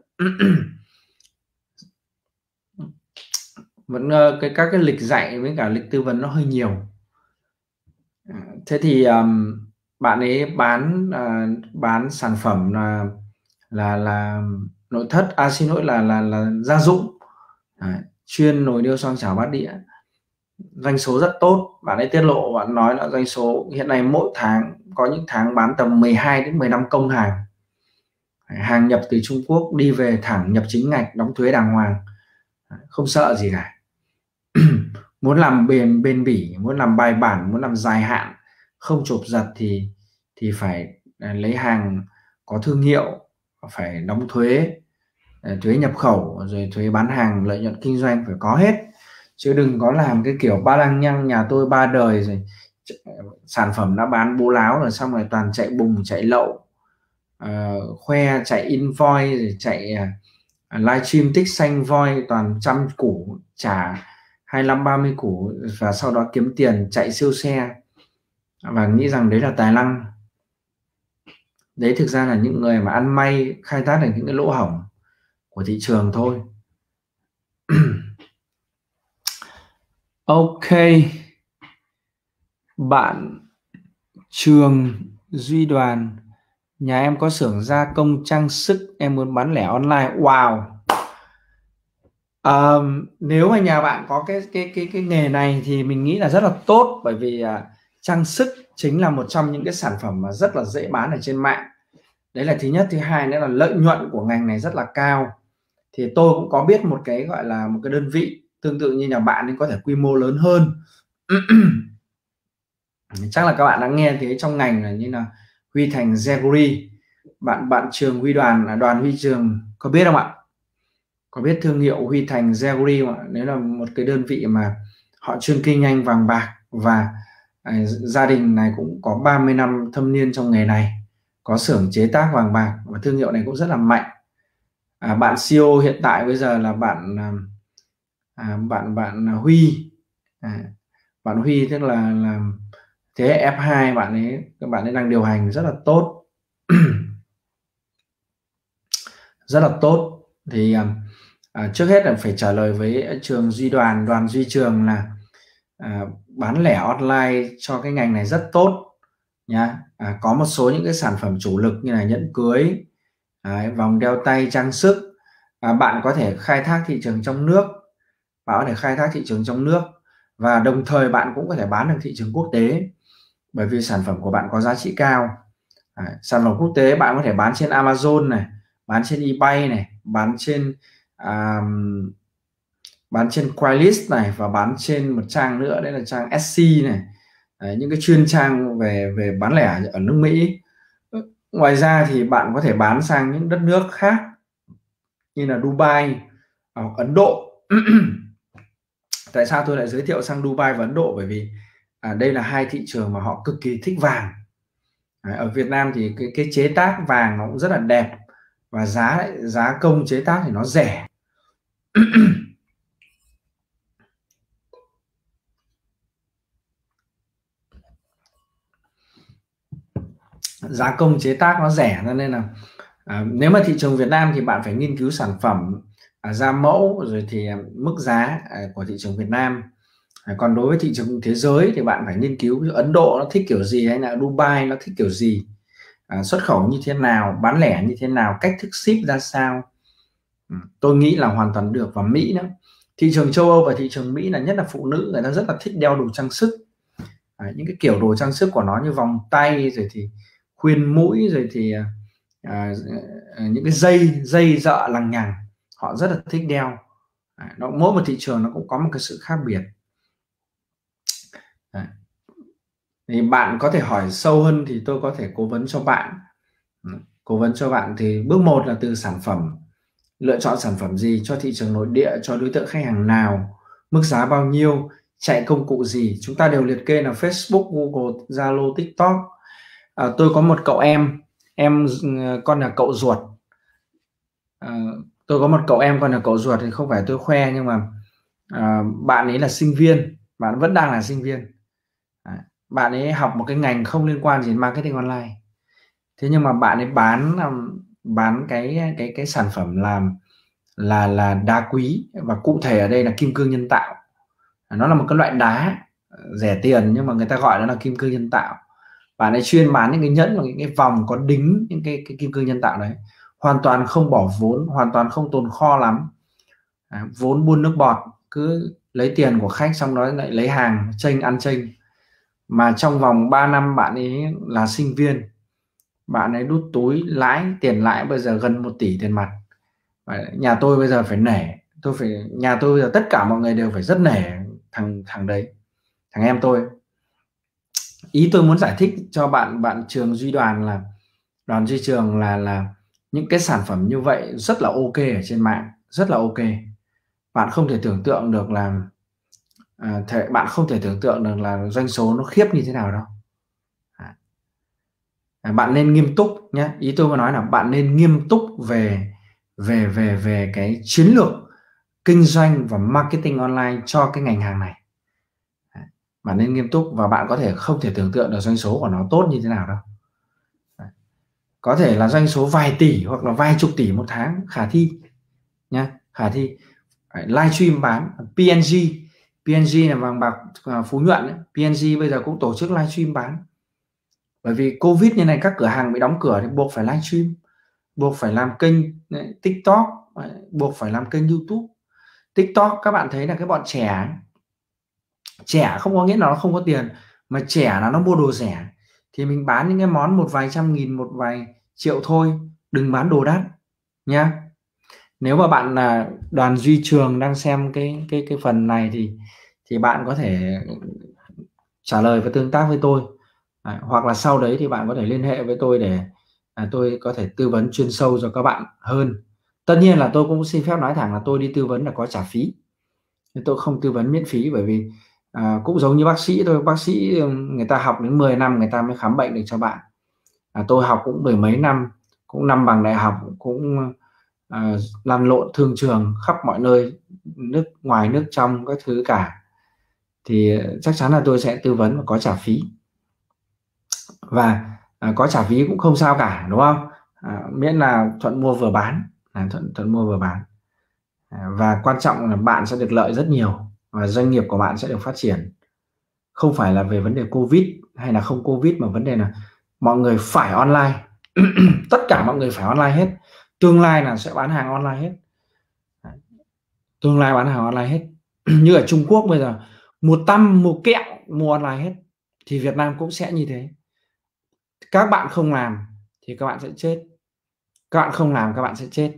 [SPEAKER 1] Vẫn uh, cái các cái lịch dạy với cả lịch tư vấn nó hơi nhiều. Uh, thế thì um, bạn ấy bán uh, bán sản phẩm là là là nội thất, à xin lỗi là là là gia dụng. Đấy, chuyên nồi niêu xoong chảo bát đĩa, doanh số rất tốt. Bạn ấy tiết lộ, bạn nói là doanh số hiện nay mỗi tháng có những tháng bán tầm mười hai đến mười lăm công hàng, hàng nhập từ Trung Quốc đi về thẳng nhập chính ngạch, đóng thuế đàng hoàng, không sợ gì cả. Muốn làm bền bền bỉ, muốn làm bài bản, muốn làm dài hạn, không chộp giật thì thì phải lấy hàng có thương hiệu, phải đóng thuế, thuế nhập khẩu, rồi thuế bán hàng, lợi nhuận kinh doanh phải có hết, chứ đừng có làm cái kiểu ba lăng nhăng nhà tôi ba đời rồi sản phẩm đã bán bố láo rồi xong rồi toàn chạy bùng chạy lậu, uh, khoe chạy invoice rồi chạy uh, livestream tích xanh voi toàn trăm củ trả hai mươi lăm ba mươi củ và sau đó kiếm tiền chạy siêu xe và nghĩ rằng đấy là tài năng. Đấy thực ra là những người mà ăn may khai thác được những cái lỗ hổng của thị trường thôi. Ok, bạn Trường Duy Đoàn, nhà em có xưởng gia công trang sức, em muốn bán lẻ online. Wow. Um, nếu mà nhà bạn có cái cái cái cái nghề này thì mình nghĩ là rất là tốt, bởi vì uh, trang sức chính là một trong những cái sản phẩm mà rất là dễ bán ở trên mạng. Đấy là thứ nhất. Thứ hai nữa là lợi nhuận của ngành này rất là cao. Thì tôi cũng có biết một cái gọi là một cái đơn vị tương tự như nhà bạn nên có thể quy mô lớn hơn. Chắc là các bạn đã nghe thấy trong ngành là như là Huy Thành Gregory. Bạn bạn Trường Huy Đoàn, Đoàn Huy Trường có biết không ạ? Có biết thương hiệu Huy Thành Gregory không ạ? Đấy là một cái đơn vị mà họ chuyên kinh doanh vàng bạc và à, gia đình này cũng có ba mươi năm thâm niên trong nghề này, có xưởng chế tác vàng bạc và thương hiệu này cũng rất là mạnh. À, bạn xê e ô hiện tại bây giờ là bạn à, bạn bạn Huy, à, bạn Huy tức là là thế hệ ép hai, bạn ấy các bạn ấy đang điều hành rất là tốt. Rất là tốt. Thì à, trước hết là phải trả lời với Trường Duy Đoàn, Đoàn Duy Trường là à, bán lẻ online cho cái ngành này rất tốt nhá. À, có một số những cái sản phẩm chủ lực như là nhẫn cưới, à, vòng đeo tay, trang sức, à, bạn có thể khai thác thị trường trong nước, bạn có thể khai thác thị trường trong nước và đồng thời bạn cũng có thể bán được thị trường quốc tế, bởi vì sản phẩm của bạn có giá trị cao. À, sản phẩm quốc tế bạn có thể bán trên Amazon này, bán trên eBay này, bán trên um, bán trên Craigslist này và bán trên một trang nữa đấy là trang Etsy này. Đấy, những cái chuyên trang về về bán lẻ ở nước Mỹ. Ngoài ra thì bạn có thể bán sang những đất nước khác như là Dubai hoặc Ấn Độ. Tại sao tôi lại giới thiệu sang Dubai và Ấn Độ? Bởi vì à, đây là hai thị trường mà họ cực kỳ thích vàng. Đấy, ở Việt Nam thì cái, cái chế tác vàng nó cũng rất là đẹp và giá giá công chế tác thì nó rẻ. Giá công chế tác nó rẻ, cho nên là à, nếu mà thị trường Việt Nam thì bạn phải nghiên cứu sản phẩm, à, ra mẫu rồi thì à, mức giá à, của thị trường Việt Nam. À, còn đối với thị trường thế giới thì bạn phải nghiên cứu Ấn Độ nó thích kiểu gì hay là Dubai nó thích kiểu gì, à, xuất khẩu như thế nào, bán lẻ như thế nào, cách thức ship ra sao. Ừ, tôi nghĩ là hoàn toàn được. Và Mỹ nữa, thị trường châu Âu và thị trường Mỹ là nhất là phụ nữ người ta rất là thích đeo đồ trang sức. À, những cái kiểu đồ trang sức của nó như vòng tay rồi thì khuyên mũi rồi thì à, những cái dây dây dợ lằng nhằng họ rất là thích đeo. À, nó mỗi một thị trường nó cũng có một cái sự khác biệt. À, thì bạn có thể hỏi sâu hơn thì tôi có thể cố vấn cho bạn. Cố vấn cho bạn thì bước một là từ sản phẩm, lựa chọn sản phẩm gì cho thị trường nội địa, cho đối tượng khách hàng nào, mức giá bao nhiêu, chạy công cụ gì. Chúng ta đều liệt kê là Facebook, Google, Zalo, TikTok. À, tôi có một cậu em em con là cậu ruột. À, tôi có một cậu em con là cậu ruột thì không phải tôi khoe, nhưng mà à, bạn ấy là sinh viên, bạn vẫn đang là sinh viên. À, bạn ấy học một cái ngành không liên quan gì đến marketing online. Thế nhưng mà bạn ấy bán bán cái cái cái sản phẩm làm là là đá quý, và cụ thể ở đây là kim cương nhân tạo. Nó là một cái loại đá rẻ tiền nhưng mà người ta gọi nó là kim cương nhân tạo. Bạn ấy chuyên bán những cái nhẫn và những cái vòng có đính những cái, cái kim cương nhân tạo đấy, hoàn toàn không bỏ vốn, hoàn toàn không tồn kho lắm. À, vốn buôn nước bọt, cứ lấy tiền của khách xong đó lại lấy hàng chênh ăn chênh. Mà trong vòng ba năm bạn ấy là sinh viên, bạn ấy đút túi lãi, tiền lãi bây giờ gần một tỷ tiền mặt. Nhà tôi bây giờ phải nể, tôi phải nhà tôi bây giờ tất cả mọi người đều phải rất nể thằng thằng đấy, thằng em tôi. Ý tôi muốn giải thích cho bạn bạn Trường Duy Đoàn là Đoàn Duy Trường là là những cái sản phẩm như vậy rất là ok ở trên mạng, rất là ok. Bạn không thể tưởng tượng được là à, thể, bạn không thể tưởng tượng được là doanh số nó khiếp như thế nào đâu. À, bạn nên nghiêm túc nhé. Ý tôi muốn nói là bạn nên nghiêm túc về về về về cái chiến lược kinh doanh và marketing online cho cái ngành hàng này. Bạn nên nghiêm túc và bạn có thể không thể tưởng tượng được doanh số của nó tốt như thế nào đâu. Có thể là doanh số vài tỷ hoặc là vài chục tỷ một tháng, khả thi nhé, khả thi. Livestream bán pê en giê, pê en giê là vàng bạc Phú Nhuận ấy. pê en giê bây giờ cũng tổ chức livestream bán, bởi vì Covid như này các cửa hàng bị đóng cửa thì buộc phải livestream, buộc phải làm kênh TikTok, buộc phải làm kênh YouTube. TikTok các bạn thấy là cái bọn trẻ trẻ không có nghĩa là nó không có tiền, mà trẻ là nó mua đồ rẻ thì mình bán những cái món một vài trăm nghìn, một vài triệu thôi, đừng bán đồ đắt nhá. Nếu mà bạn là Đoàn Duy Trường đang xem cái cái cái phần này thì thì bạn có thể trả lời và tương tác với tôi, à, hoặc là sau đấy thì bạn có thể liên hệ với tôi để à, tôi có thể tư vấn chuyên sâu cho các bạn hơn. Tất nhiên là tôi cũng xin phép nói thẳng là tôi đi tư vấn là có trả phí, nhưng tôi không tư vấn miễn phí, bởi vì à, cũng giống như bác sĩ thôi, bác sĩ người ta học đến mười năm người ta mới khám bệnh được cho bạn. À, tôi học cũng mười mấy năm, cũng năm bằng đại học, cũng à, lăn lộn thương trường khắp mọi nơi, nước ngoài nước trong các thứ cả, thì chắc chắn là tôi sẽ tư vấn và có trả phí. Và à, có trả phí cũng không sao cả, đúng không? À, miễn là thuận mua vừa bán, à, thuận thuận mua vừa bán. À, và quan trọng là bạn sẽ được lợi rất nhiều và doanh nghiệp của bạn sẽ được phát triển. Không phải là về vấn đề Covid hay là không Covid, mà vấn đề là mọi người phải online. Tất cả mọi người phải online hết. Tương lai là sẽ bán hàng online hết. Tương lai bán hàng online hết. Như ở Trung Quốc bây giờ mua tăm, mua kẹo, mua online hết, thì Việt Nam cũng sẽ như thế. Các bạn không làm thì các bạn sẽ chết. Các bạn không làm các bạn sẽ chết.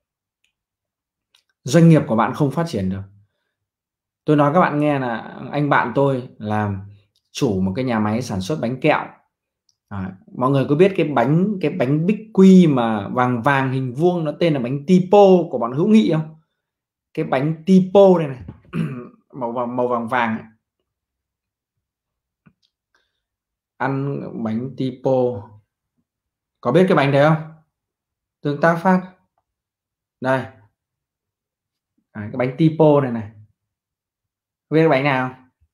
[SPEAKER 1] Doanh nghiệp của bạn không phát triển được. Tôi nói các bạn nghe là anh bạn tôi làm chủ một cái nhà máy sản xuất bánh kẹo. À, mọi người có biết cái bánh cái bánh bích quy mà vàng vàng hình vuông nó tên là bánh tipo của bọn Hữu Nghị không? Cái bánh tipo này này màu vàng màu vàng vàng ấy. Ăn bánh tipo, có biết cái bánh đấy không? Tương tác phát đây. À, cái bánh tipo này này, biết cái bánh nào?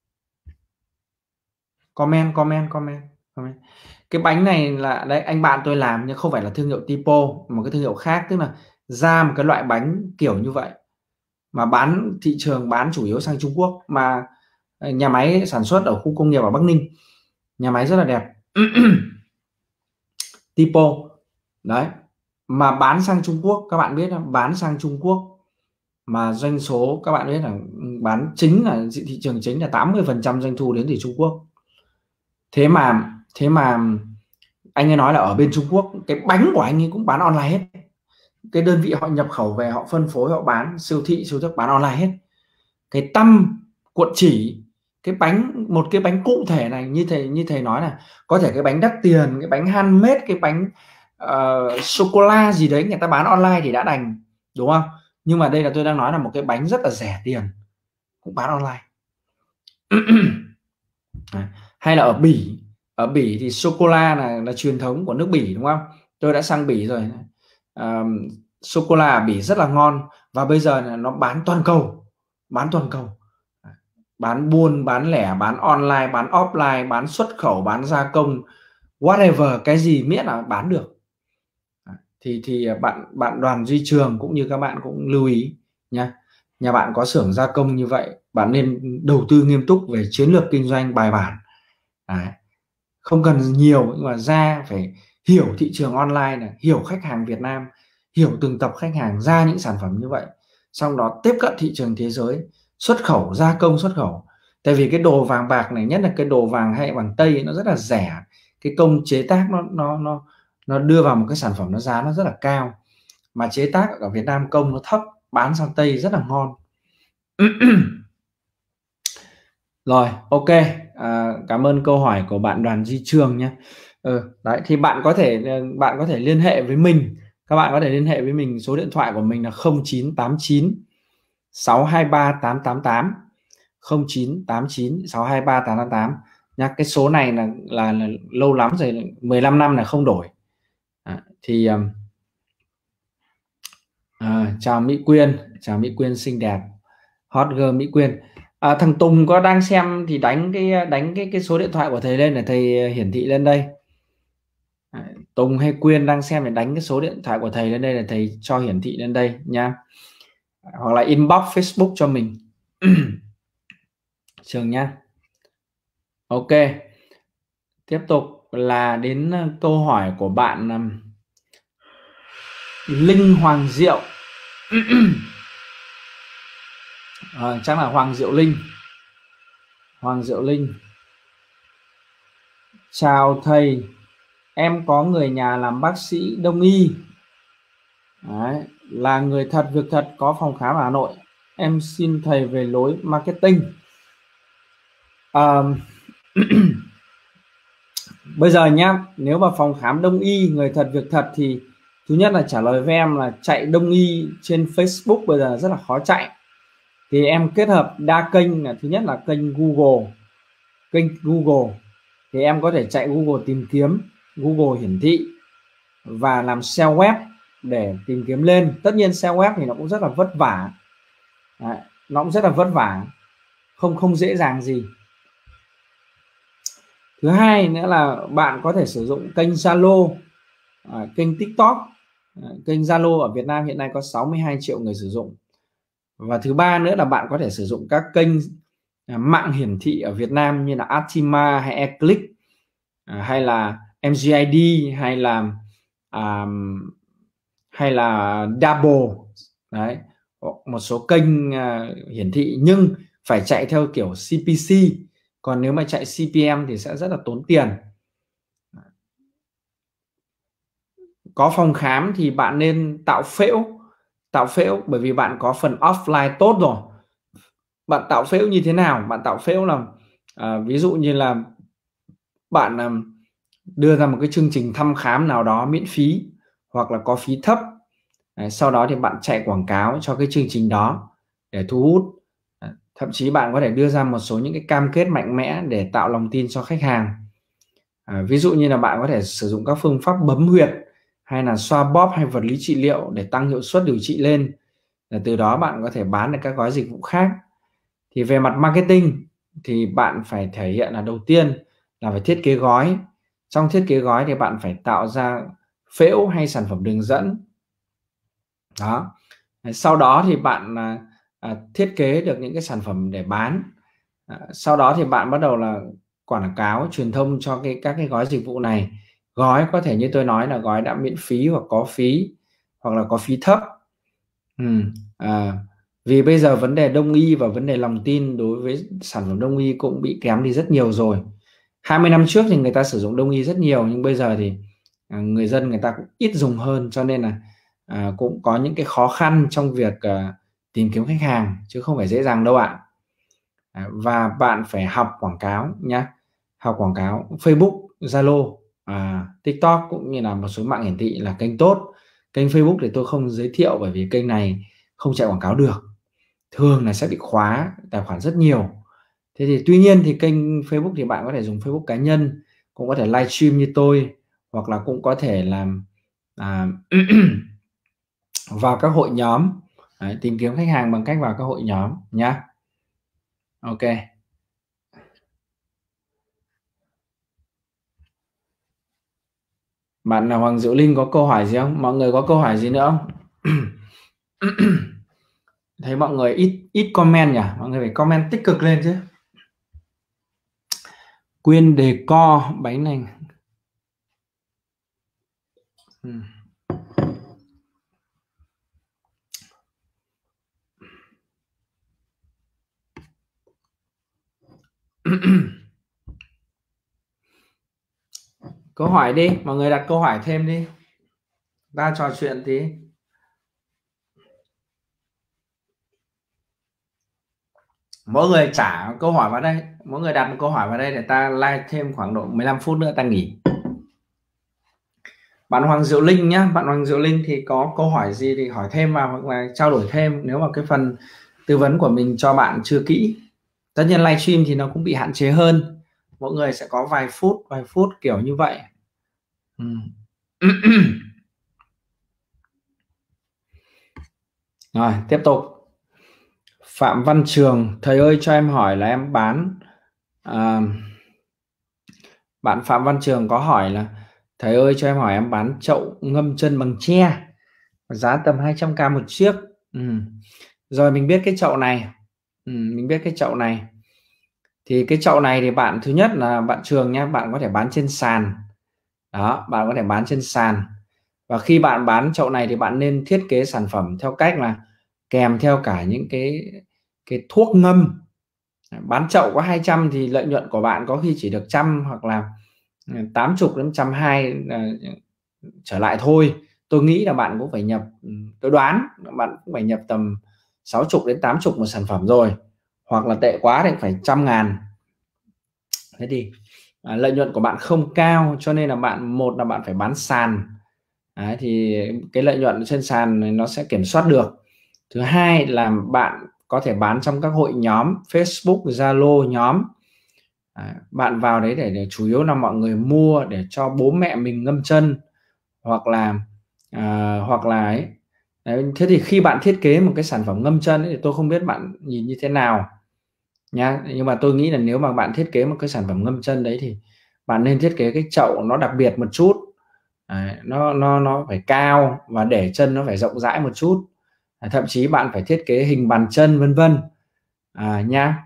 [SPEAKER 1] Comment comment comment comment. Cái bánh này là đấy, anh bạn tôi làm nhưng không phải là thương hiệu tipo, một cái thương hiệu khác, tức là ra một cái loại bánh kiểu như vậy mà bán thị trường, bán chủ yếu sang Trung Quốc, mà nhà máy sản xuất ở khu công nghiệp ở Bắc Ninh, nhà máy rất là đẹp. Tipo đấy, mà bán sang Trung Quốc, các bạn biết không? Bán sang Trung Quốc mà doanh số các bạn biết là bán chính là thị trường chính là tám mươi phần trăm doanh thu đến từ Trung Quốc. Thế mà thế mà anh ấy nói là ở bên Trung Quốc cái bánh của anh ấy cũng bán online hết. Cái đơn vị họ nhập khẩu về, họ phân phối, họ bán, siêu thị siêu thức bán online hết. Cái tăm cuộn chỉ, cái bánh, một cái bánh cụ thể này, như thầy như thầy nói là có thể cái bánh đắt tiền, cái bánh handmade, cái bánh uh, sô cô la gì đấy người ta bán online thì đã đành, đúng không? Nhưng mà đây là tôi đang nói là một cái bánh rất là rẻ tiền cũng bán online. Hay là ở Bỉ, ở Bỉ thì sô cô la là, là truyền thống của nước Bỉ, đúng không? Tôi đã sang Bỉ rồi. Uh, sô cô la ở Bỉ rất là ngon, và bây giờ là nó bán toàn cầu, bán toàn cầu, bán buôn, bán lẻ, bán online, bán offline, bán xuất khẩu, bán gia công, whatever, cái gì miễn là bán được. Thì thì bạn bạn Đoàn Duy Trường cũng như các bạn cũng lưu ý nha. Nhà bạn có xưởng gia công như vậy, bạn nên đầu tư nghiêm túc về chiến lược kinh doanh bài bản. Đấy. Không cần nhiều, nhưng mà ra phải hiểu thị trường online này, hiểu khách hàng Việt Nam, hiểu từng tập khách hàng, ra những sản phẩm như vậy, xong đó tiếp cận thị trường thế giới, xuất khẩu, gia công, xuất khẩu. Tại vì cái đồ vàng bạc này, nhất là cái đồ vàng hay vàng tây, nó rất là rẻ, cái công chế tác nó nó nó nó đưa vào một cái sản phẩm nó giá nó rất là cao, mà chế tác ở Việt Nam công nó thấp, bán sang Tây rất là ngon. Rồi, ok. À, cảm ơn câu hỏi của bạn Đoàn Duy Trường nhé. Ừ, đấy thì bạn có thể bạn có thể liên hệ với mình. Các bạn có thể liên hệ với mình, số điện thoại của mình là không chín tám chín sáu hai ba tám tám tám, không chín tám chín sáu hai ba tám tám tám nhá. Cái số này là, là là lâu lắm rồi, mười lăm năm là không đổi. À, thì um, à, chào Mỹ Quyên, chào Mỹ Quyên xinh đẹp, hot girl Mỹ Quyên. À, thằng Tùng có đang xem thì đánh cái đánh cái cái số điện thoại của thầy lên để thầy hiển thị lên đây. À, Tùng hay Quyên đang xem thì đánh cái số điện thoại của thầy lên đây để thầy cho hiển thị lên đây nha. Hoặc là inbox Facebook cho mình. Trường nhá. Ok. Tiếp tục là đến câu hỏi của bạn um, Linh Hoàng Diệu. À, chắc là Hoàng Diệu Linh. Hoàng Diệu Linh. Chào thầy, em có người nhà làm bác sĩ đông y. Đấy, là người thật việc thật, có phòng khám ở Hà Nội. Em xin thầy về lối marketing. À, bây giờ nhá, nếu mà phòng khám đông y người thật việc thật thì thứ nhất là trả lời với em là chạy đông y trên Facebook bây giờ rất là khó chạy. Thì em kết hợp đa kênh, là thứ nhất là kênh Google. Kênh Google thì em có thể chạy Google tìm kiếm, Google hiển thị và làm ét e o web để tìm kiếm lên. Tất nhiên ét e o web thì nó cũng rất là vất vả. Đấy, nó cũng rất là vất vả, không không dễ dàng gì. Thứ hai nữa là bạn có thể sử dụng kênh Zalo, à, kênh TikTok. À, kênh Zalo ở Việt Nam hiện nay có sáu mươi hai triệu người sử dụng. Và thứ ba nữa là bạn có thể sử dụng các kênh à, mạng hiển thị ở Việt Nam như là Artima hay Eclipse, à, hay là em giê i đê, hay là à, hay là Double. Đấy, một số kênh à, hiển thị nhưng phải chạy theo kiểu xê pê xê, còn nếu mà chạy xê pê em thì sẽ rất là tốn tiền. Có phòng khám thì bạn nên tạo phễu, tạo phễu bởi vì bạn có phần offline tốt rồi. Bạn tạo phễu như thế nào? Bạn tạo phễu là à, ví dụ như là bạn à, đưa ra một cái chương trình thăm khám nào đó miễn phí hoặc là có phí thấp. Đấy, sau đó thì bạn chạy quảng cáo cho cái chương trình đó để thu hút. Đấy, thậm chí bạn có thể đưa ra một số những cái cam kết mạnh mẽ để tạo lòng tin cho khách hàng. À, ví dụ như là bạn có thể sử dụng các phương pháp bấm huyệt hay là xoa bóp hay vật lý trị liệu để tăng hiệu suất điều trị lên. Và từ đó bạn có thể bán được các gói dịch vụ khác. Thì về mặt marketing thì bạn phải thể hiện là đầu tiên là phải thiết kế gói. Trong thiết kế gói thì bạn phải tạo ra phễu hay sản phẩm đường dẫn. Đó. Sau đó thì bạn à, à, thiết kế được những cái sản phẩm để bán. À, sau đó thì bạn bắt đầu là quảng cáo truyền thông cho cái các cái gói dịch vụ này. Gói có thể như tôi nói là gói đã miễn phí hoặc có phí, hoặc là có phí thấp. Ừ. À, vì bây giờ vấn đề đông y và vấn đề lòng tin đối với sản phẩm đông y cũng bị kém đi rất nhiều rồi. hai mươi năm trước thì người ta sử dụng đông y rất nhiều, nhưng bây giờ thì à, người dân người ta cũng ít dùng hơn, cho nên là à, cũng có những cái khó khăn trong việc à, tìm kiếm khách hàng chứ không phải dễ dàng đâu ạ. À, và bạn phải học quảng cáo nhé, học quảng cáo Facebook, Zalo, à, TikTok cũng như là một số mạng hiển thị là kênh tốt. Kênh Facebook thì tôi không giới thiệu bởi vì kênh này không chạy quảng cáo được, thường là sẽ bị khóa tài khoản rất nhiều. Thế thì tuy nhiên thì kênh Facebook thì bạn có thể dùng Facebook cá nhân, cũng có thể livestream như tôi, hoặc là cũng có thể làm à, vào các hội nhóm. Đấy, tìm kiếm khách hàng bằng cách vào các hội nhóm nhá. Ok. Bạn là Hoàng Diệu Linh có câu hỏi gì không? Mọi người có câu hỏi gì nữa không? Thấy mọi người ít ít comment nhỉ? Mọi người phải comment tích cực lên chứ. Quyên đề co bánh này. Ừ. Câu hỏi đi, mọi người đặt câu hỏi thêm đi, ta trò chuyện tí. Mỗi người trả câu hỏi vào đây, mỗi người đặt một câu hỏi vào đây để ta live thêm khoảng độ mười lăm phút nữa ta nghỉ. Bạn Hoàng Diệu Linh nhá, bạn Hoàng Diệu Linh thì có câu hỏi gì thì hỏi thêm vào hoặc là trao đổi thêm nếu mà cái phần tư vấn của mình cho bạn chưa kỹ. Tất nhiên livestream thì nó cũng bị hạn chế hơn, mỗi người sẽ có vài phút vài phút kiểu như vậy. Ừ. Rồi tiếp tục. Phạm Văn Trường, thầy ơi cho em hỏi là em bán à, bạn Phạm Văn Trường có hỏi là thầy ơi cho em hỏi em bán chậu ngâm chân bằng tre giá tầm hai trăm k một chiếc. Ừ. Rồi mình biết cái chậu này, ừ, mình biết cái chậu này thì cái chậu này thì bạn thứ nhất là bạn Trường nhé, bạn có thể bán trên sàn đó, bạn có thể bán trên sàn. Và khi bạn bán chậu này thì bạn nên thiết kế sản phẩm theo cách là kèm theo cả những cái cái thuốc ngâm. Bán chậu có hai trăm thì lợi nhuận của bạn có khi chỉ được trăm hoặc là tám mươi đến trăm hai trở lại thôi. Tôi nghĩ là bạn cũng phải nhập, tôi đoán bạn cũng phải nhập tầm sáu mươi đến tám mươi một sản phẩm rồi, hoặc là tệ quá thì phải trăm ngàn. Thế thì à, lợi nhuận của bạn không cao, cho nên là bạn một là bạn phải bán sàn. Đấy, thì cái lợi nhuận trên sàn này nó sẽ kiểm soát được. Thứ hai là bạn có thể bán trong các hội nhóm Facebook, Zalo nhóm. À, bạn vào đấy để, để chủ yếu là mọi người mua để cho bố mẹ mình ngâm chân hoặc là à, hoặc là ấy. Đấy, thế thì khi bạn thiết kế một cái sản phẩm ngâm chân ấy, thì tôi không biết bạn nhìn như thế nào nha, nhưng mà tôi nghĩ là nếu mà bạn thiết kế một cái sản phẩm ngâm chân đấy thì bạn nên thiết kế cái chậu nó đặc biệt một chút. Đấy, nó nó nó phải cao và để chân nó phải rộng rãi một chút, à, thậm chí bạn phải thiết kế hình bàn chân vân vân à, nha.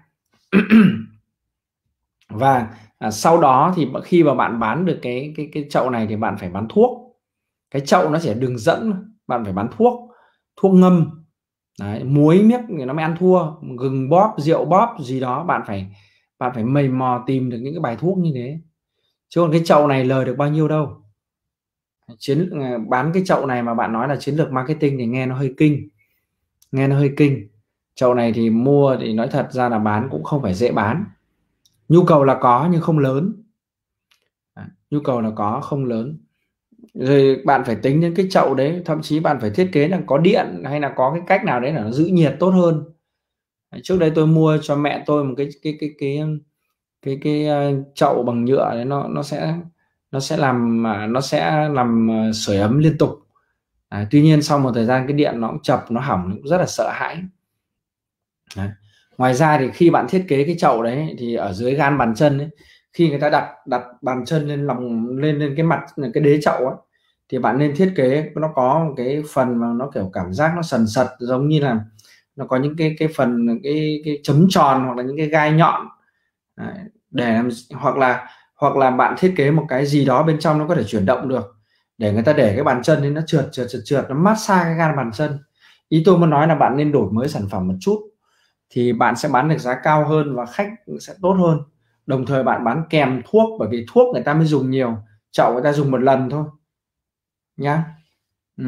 [SPEAKER 1] Và à, sau đó thì khi mà bạn bán được cái cái cái chậu này thì bạn phải bán thuốc. Cái chậu nó chỉ đường dẫn, bạn phải bán thuốc, thuốc ngâm. Đấy, muối miếc thì nó mới ăn thua, gừng bóp, rượu bóp gì đó bạn phải bạn phải mày mò tìm được những cái bài thuốc như thế, chứ còn cái chậu này lời được bao nhiêu đâu. Chiến bán cái chậu này mà bạn nói là chiến lược marketing thì nghe nó hơi kinh, nghe nó hơi kinh. Chậu này thì mua thì nói thật ra là bán cũng không phải dễ bán, nhu cầu là có nhưng không lớn. À, nhu cầu là có không lớn. Rồi bạn phải tính đến cái chậu đấy, thậm chí bạn phải thiết kế là có điện hay là có cái cách nào đấy là nó giữ nhiệt tốt hơn. Trước đây tôi mua cho mẹ tôi một cái cái cái cái cái cái, cái chậu bằng nhựa đấy, nó nó sẽ nó sẽ làm nó sẽ làm sưởi ấm liên tục. À, tuy nhiên sau một thời gian cái điện nó cũng chập, nó hỏng, cũng rất là sợ hãi. Đấy. Ngoài ra thì khi bạn thiết kế cái chậu đấy thì ở dưới gan bàn chân ấy, khi người ta đặt đặt bàn chân lên lòng lên lên cái mặt cái đế chậu ấy, thì bạn nên thiết kế nó có một cái phần mà nó kiểu cảm giác nó sần sật, giống như là nó có những cái cái phần cái cái chấm tròn hoặc là những cái gai nhọn. Đấy, để làm, hoặc là hoặc là bạn thiết kế một cái gì đó bên trong nó có thể chuyển động được để người ta để cái bàn chân nên nó trượt trượt trượt trượt nó massage cái gan bàn chân. Ý tôi muốn nói là bạn nên đổi mới sản phẩm một chút thì bạn sẽ bán được giá cao hơn và khách sẽ tốt hơn. Đồng thời bạn bán kèm thuốc, bởi vì thuốc người ta mới dùng nhiều, chậu người ta dùng một lần thôi nhá. Ừ.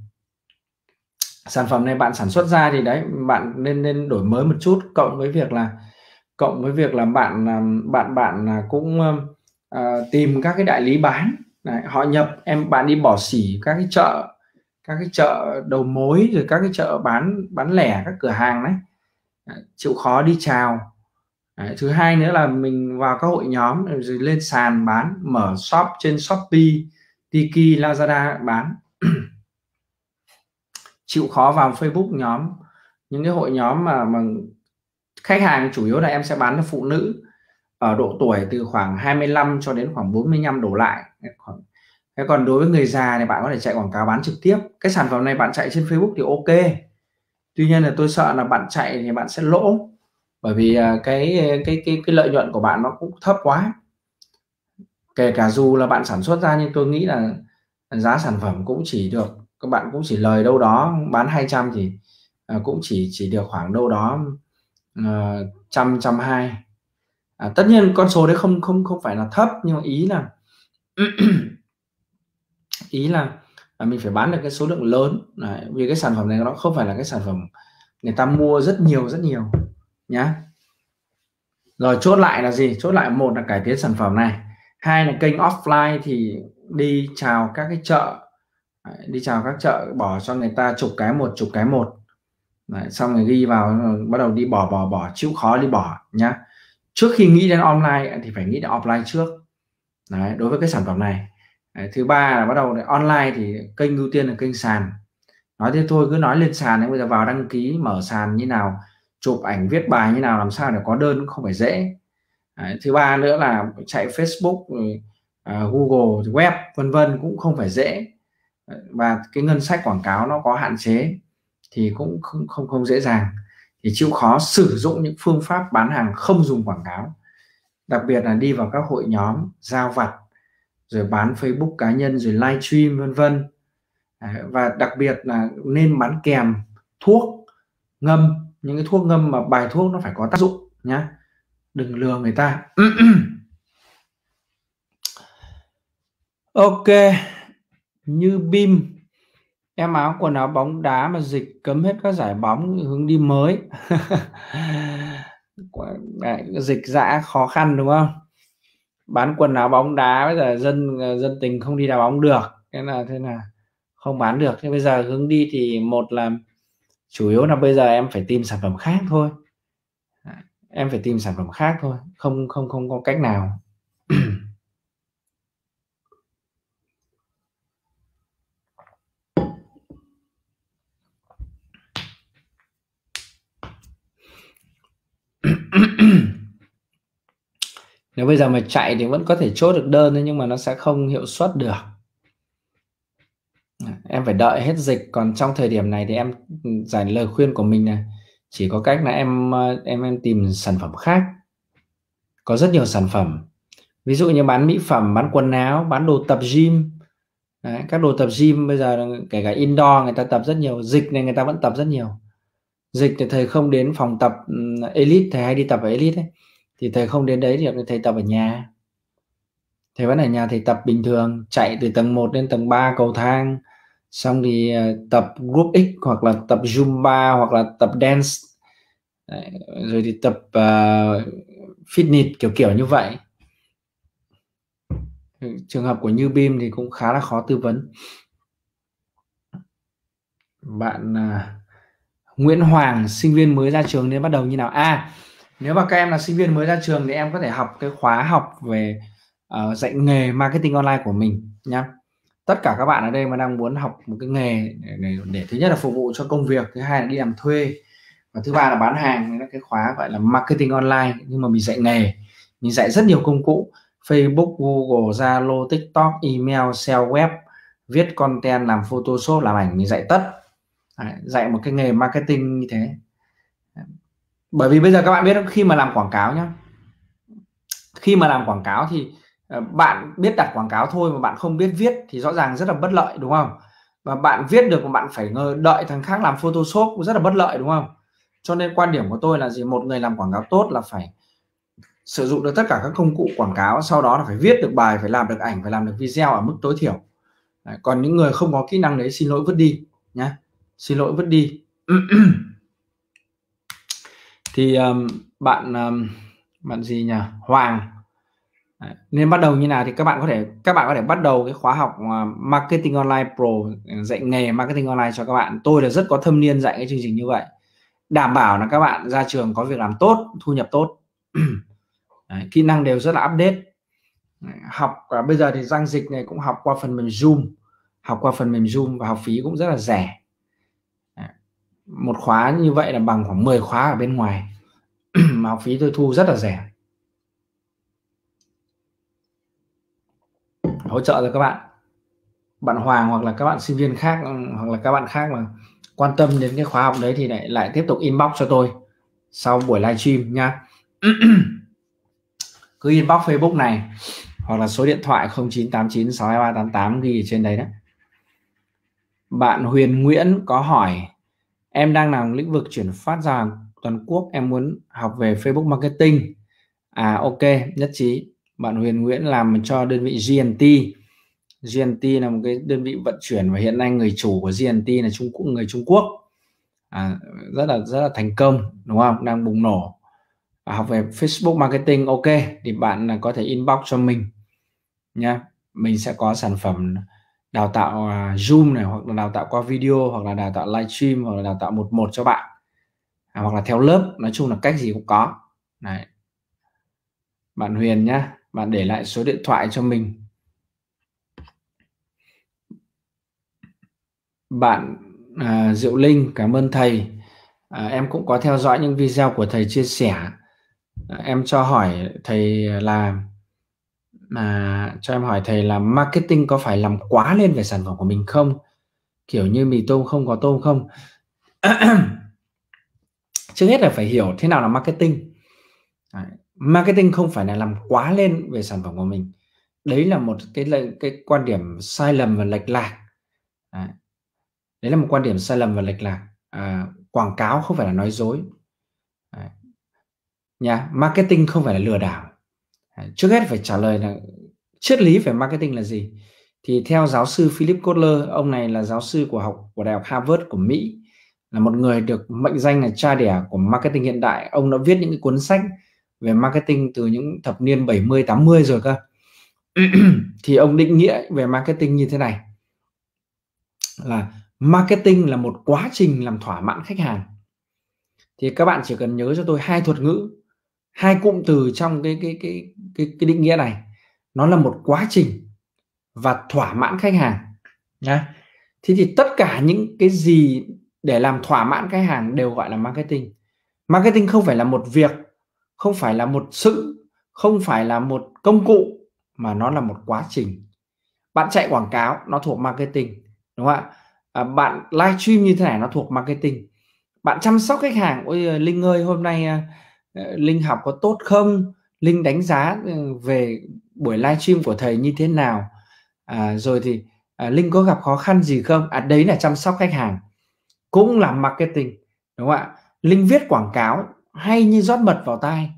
[SPEAKER 1] Sản phẩm này bạn sản xuất ra thì đấy bạn nên nên đổi mới một chút, cộng với việc là cộng với việc là bạn bạn bạn cũng uh, tìm các cái đại lý bán. Đấy, họ nhập em bạn đi bỏ xỉ các cái chợ các cái chợ đầu mối rồi các cái chợ bán bán lẻ, các cửa hàng đấy, đấy chịu khó đi chào. Đấy, thứ hai nữa là mình vào các hội nhóm rồi lên sàn bán, mở shop trên Shopee, Tiki, Lazada bán. Chịu khó vào Facebook nhóm, những cái hội nhóm mà mà khách hàng chủ yếu là em sẽ bán cho phụ nữ ở độ tuổi từ khoảng hai mươi lăm cho đến khoảng bốn mươi lăm đổ lại. Thế còn đối với người già thì bạn có thể chạy quảng cáo bán trực tiếp. Cái sản phẩm này bạn chạy trên Facebook thì ok, tuy nhiên là tôi sợ là bạn chạy thì bạn sẽ lỗ, bởi vì cái cái cái cái lợi nhuận của bạn nó cũng thấp quá. Kể cả dù là bạn sản xuất ra nhưng tôi nghĩ là giá sản phẩm cũng chỉ được, các bạn cũng chỉ lời đâu đó bán hai trăm thì cũng chỉ chỉ được khoảng đâu đó uh, trăm trăm hai. À, tất nhiên con số đấy không không không phải là thấp, nhưng mà ý là ý là mình phải bán được cái số lượng lớn. Đấy, vì cái sản phẩm này nó không phải là cái sản phẩm người ta mua rất nhiều rất nhiều nhá. Rồi chốt lại là gì? Chốt lại, một là cải tiến sản phẩm này, hai là kênh offline thì đi chào các cái chợ, đi chào các chợ, bỏ cho người ta chục cái một, chục cái một. Đấy, xong rồi ghi vào, bắt đầu đi bỏ bỏ bỏ chịu khó đi bỏ nhá. Trước khi nghĩ đến online thì phải nghĩ đến offline trước. Đấy, đối với cái sản phẩm này. Đấy, thứ ba là bắt đầu online thì kênh ưu tiên là kênh sàn. Nói thế thôi, cứ nói lên sàn ấy, bây giờ vào đăng ký mở sàn như nào, chụp ảnh viết bài như nào, làm sao để có đơn cũng không phải dễ. Đấy, thứ ba nữa là chạy Facebook, uh, Google web vân vân cũng không phải dễ. Và cái ngân sách quảng cáo nó có hạn chế thì cũng không không không dễ dàng. Thì chịu khó sử dụng những phương pháp bán hàng không dùng quảng cáo, đặc biệt là đi vào các hội nhóm giao vặt, rồi bán Facebook cá nhân, rồi livestream vân vân. Và đặc biệt là nên bán kèm thuốc ngâm, những cái thuốc ngâm mà bài thuốc nó phải có tác dụng nhá, đừng lừa người ta. Ok, như bim, em áo quần áo bóng đá mà dịch cấm hết các giải bóng, hướng đi mới. Dịch dã khó khăn đúng không? Bán quần áo bóng đá bây giờ dân dân tình không đi đá bóng được, thế là thế là không bán được. Thế bây giờ hướng đi thì một là chủ yếu là bây giờ em phải tìm sản phẩm khác thôi, em phải tìm sản phẩm khác thôi, không không không có cách nào. Nếu bây giờ mà chạy thì vẫn có thể chốt được đơn, nhưng mà nó sẽ không hiệu suất được. Em phải đợi hết dịch. Còn trong thời điểm này thì em giải lời khuyên của mình là chỉ có cách là em em em tìm sản phẩm khác. Có rất nhiều sản phẩm, ví dụ như bán mỹ phẩm, bán quần áo, bán đồ tập gym. Đấy, các đồ tập gym bây giờ kể cả indoor người ta tập rất nhiều. Dịch này người ta vẫn tập rất nhiều. Dịch thì thầy không đến phòng tập elite, thầy hay đi tập ở elite ấy, thì thầy không đến đấy thì thầy tập ở nhà. Thầy vẫn ở nhà, thầy tập bình thường, chạy từ tầng một lên tầng ba cầu thang, xong thì tập group X hoặc là tập Zumba hoặc là tập dance. Đấy, rồi thì tập uh, fitness kiểu kiểu như vậy. Trường hợp của Như Bim thì cũng khá là khó tư vấn. Bạn uh, Nguyễn Hoàng, sinh viên mới ra trường nên bắt đầu như nào? À, nếu mà các em là sinh viên mới ra trường thì em có thể học cái khóa học về uh, dạy nghề marketing online của mình nhá. Tất cả các bạn ở đây mà đang muốn học một cái nghề để, để, để thứ nhất là phục vụ cho công việc, thứ hai là đi làm thuê, và thứ ba là bán hàng, là cái khóa gọi là marketing online, nhưng mà mình dạy nghề, mình dạy rất nhiều công cụ: Facebook, Google, Zalo, TikTok, email, sell web, viết content, làm Photoshop, làm ảnh, mình dạy tất. Đấy, dạy một cái nghề marketing như thế. Bởi vì bây giờ các bạn biết khi mà làm quảng cáo nhá, khi mà làm quảng cáo thì bạn biết đặt quảng cáo thôi mà bạn không biết viết thì rõ ràng rất là bất lợi, đúng không? Và bạn viết được mà bạn phải đợi thằng khác làm Photoshop rất là bất lợi, đúng không? Cho nên quan điểm của tôi là gì? Một người làm quảng cáo tốt là phải sử dụng được tất cả các công cụ quảng cáo, sau đó là phải viết được bài, phải làm được ảnh, phải làm được video ở mức tối thiểu. Đấy, còn những người không có kỹ năng đấy, xin lỗi vứt đi nhá, xin lỗi vứt đi. Thì um, bạn um, bạn gì nhỉ? Hoàng. Đấy, nên bắt đầu như nào thì các bạn có thể các bạn có thể bắt đầu cái khóa học uh, Marketing Online Pro, dạy nghề marketing online cho các bạn. Tôi là rất có thâm niên dạy cái chương trình như vậy, đảm bảo là các bạn ra trường có việc làm tốt, thu nhập tốt. Đấy, kỹ năng đều rất là update. Đấy, học và bây giờ thì giao dịch này cũng học qua phần mềm Zoom, học qua phần mềm Zoom và học phí cũng rất là rẻ. Đấy, một khóa như vậy là bằng khoảng mười khóa ở bên ngoài mà học phí tôi thu rất là rẻ, hỗ trợ cho các bạn. Bạn Hoàng hoặc là các bạn sinh viên khác hoặc là các bạn khác mà quan tâm đến cái khóa học đấy thì lại lại tiếp tục inbox cho tôi sau buổi livestream nhá. Cứ inbox Facebook này hoặc là số điện thoại không chín tám chín sáu hai ba tám tám ghi ở trên đấy đó. Bạn Huyền Nguyễn có hỏi: em đang làm lĩnh vực chuyển phát ra hàng toàn quốc, em muốn học về Facebook marketing. À ok, nhất trí. Bạn Huyền Nguyễn làm cho đơn vị giê en tê. giê en tê là một cái đơn vị vận chuyển và hiện nay người chủ của giê en tê là Trung Quốc, người Trung Quốc, à, rất là rất là thành công, đúng không? Đang bùng nổ. học về Facebook marketing, ok, thì bạn có thể inbox cho mình nha. Mình sẽ có sản phẩm đào tạo uh, Zoom này, hoặc là đào tạo qua video, hoặc là đào tạo livestream, hoặc là đào tạo một một cho bạn, à, hoặc là theo lớp, nói chung là cách gì cũng có. Đấy. Bạn Huyền nhá, bạn để lại số điện thoại cho mình. Bạn à, Diệu Linh, cảm ơn thầy. À, em cũng có theo dõi những video của thầy chia sẻ. À, em cho hỏi thầy là à, cho em hỏi thầy là marketing có phải làm quá lên về sản phẩm của mình không? Kiểu như mì tôm không có tôm không? Trước hết là phải hiểu thế nào là marketing. Đấy. Marketing không phải là làm quá lên về sản phẩm của mình. Đấy là một cái cái quan điểm sai lầm và lệch lạc. Đấy. Đấy là một quan điểm sai lầm và lệch lạc. À, quảng cáo không phải là nói dối. Đấy. Nha, marketing không phải là lừa đảo. Đấy. Trước hết phải trả lời là triết lý về marketing là gì. Thì theo giáo sư Philip Kotler, ông này là giáo sư của học của Đại học Harvard của Mỹ, là một người được mệnh danh là cha đẻ của marketing hiện đại. Ông đã viết những cái cuốn sách về marketing từ những thập niên bảy mươi tám mươi rồi cơ. Thì ông định nghĩa về marketing như thế này, là marketing là một quá trình làm thỏa mãn khách hàng. Thì các bạn chỉ cần nhớ cho tôi hai thuật ngữ, hai cụm từ trong cái cái cái cái, cái định nghĩa này. Nó là một quá trình và thỏa mãn khách hàng nhá. Thế thì tất cả những cái gì để làm thỏa mãn khách hàng đều gọi là marketing. Marketing không phải là một việc, không phải là một sự, không phải là một công cụ, mà nó là một quá trình. Bạn chạy quảng cáo nó thuộc marketing, đúng không ạ? À, bạn livestream như thế này nó thuộc marketing. Bạn chăm sóc khách hàng, ôi Linh ơi hôm nay uh, Linh học có tốt không? Linh đánh giá về buổi livestream của thầy như thế nào? À, rồi thì à, Linh có gặp khó khăn gì không? À, đấy là chăm sóc khách hàng, cũng là marketing, đúng không ạ? Linh viết quảng cáo hay như rót mật vào tai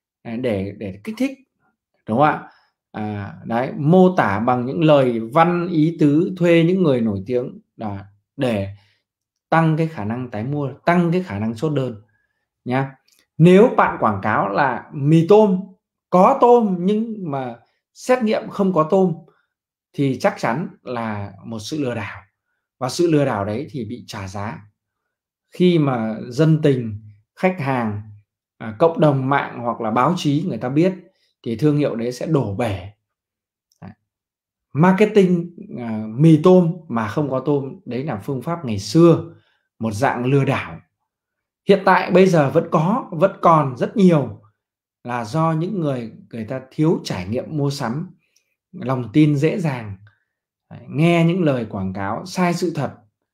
[SPEAKER 1] để để kích thích, đúng không ạ? À, đấy, mô tả bằng những lời văn ý tứ, thuê những người nổi tiếng đó, để tăng cái khả năng tái mua, tăng cái khả năng chốt đơn nhá. Nếu bạn quảng cáo là mì tôm, có tôm nhưng mà xét nghiệm không có tôm, thì chắc chắn là một sự lừa đảo, và sự lừa đảo đấy thì bị trả giá. Khi mà dân tình, khách hàng, à, cộng đồng mạng hoặc là báo chí người ta biết, thì thương hiệu đấy sẽ đổ bể. Đấy. Marketing à, mì tôm mà không có tôm, đấy là phương pháp ngày xưa, một dạng lừa đảo. Hiện tại bây giờ vẫn có, vẫn còn rất nhiều, là do những người người ta thiếu trải nghiệm mua sắm, lòng tin dễ dàng, đấy, nghe những lời quảng cáo sai sự thật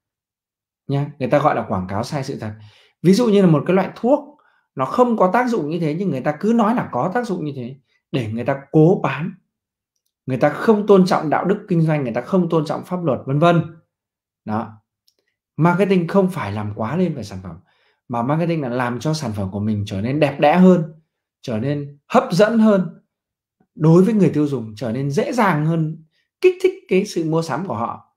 [SPEAKER 1] nha. Người ta gọi là quảng cáo sai sự thật. Ví dụ như là một cái loại thuốc nó không có tác dụng như thế, nhưng người ta cứ nói là có tác dụng như thế để người ta cố bán. Người ta không tôn trọng đạo đức kinh doanh, người ta không tôn trọng pháp luật, vân vân. Đó. Marketing không phải làm quá lên về sản phẩm, mà marketing là làm cho sản phẩm của mình trở nên đẹp đẽ hơn, trở nên hấp dẫn hơn đối với người tiêu dùng, trở nên dễ dàng hơn, kích thích cái sự mua sắm của họ.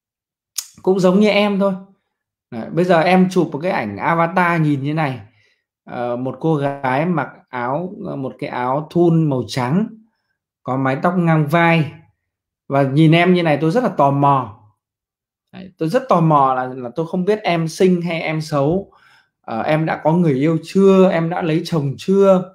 [SPEAKER 1] Cũng giống như em thôi. Đấy, bây giờ em chụp một cái ảnh avatar nhìn như này, à, một cô gái mặc áo, một cái áo thun màu trắng, có mái tóc ngang vai, và nhìn em như này tôi rất là tò mò. Đấy, tôi rất tò mò là là tôi không biết em xinh hay em xấu, à, em đã có người yêu chưa, em đã lấy chồng chưa,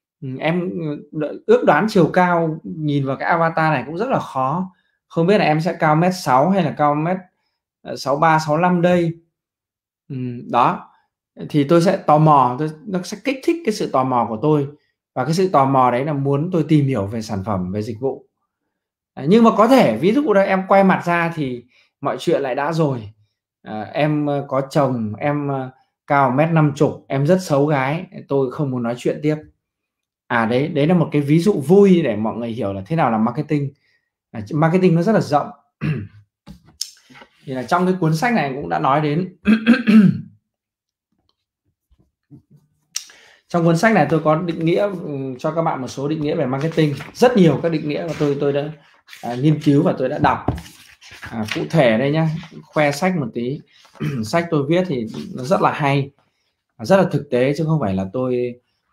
[SPEAKER 1] em ước đoán chiều cao nhìn vào cái avatar này cũng rất là khó. Không biết là em sẽ cao mét sáu hay là cao mét sáu ba sáu năm đây. Ừ, đó thì tôi sẽ tò mò, tôi nó sẽ kích thích cái sự tò mò của tôi, và cái sự tò mò đấy là muốn tôi tìm hiểu về sản phẩm, về dịch vụ. À, nhưng mà có thể ví dụ là em quay mặt ra thì mọi chuyện lại đã rồi. À, em có chồng, em cao mét năm chục, em rất xấu gái, tôi không muốn nói chuyện tiếp. À đấy, đấy là một cái ví dụ vui để mọi người hiểu là thế nào là marketing. À, marketing nó rất là rộng. Thì là trong cái cuốn sách này cũng đã nói đến. Trong cuốn sách này tôi có định nghĩa cho các bạn một số định nghĩa về marketing, rất nhiều các định nghĩa mà tôi tôi đã à, nghiên cứu và tôi đã đọc. À, cụ thể đây nhá, khoe sách một tí. Sách tôi viết thì nó rất là hay, rất là thực tế, chứ không phải là tôi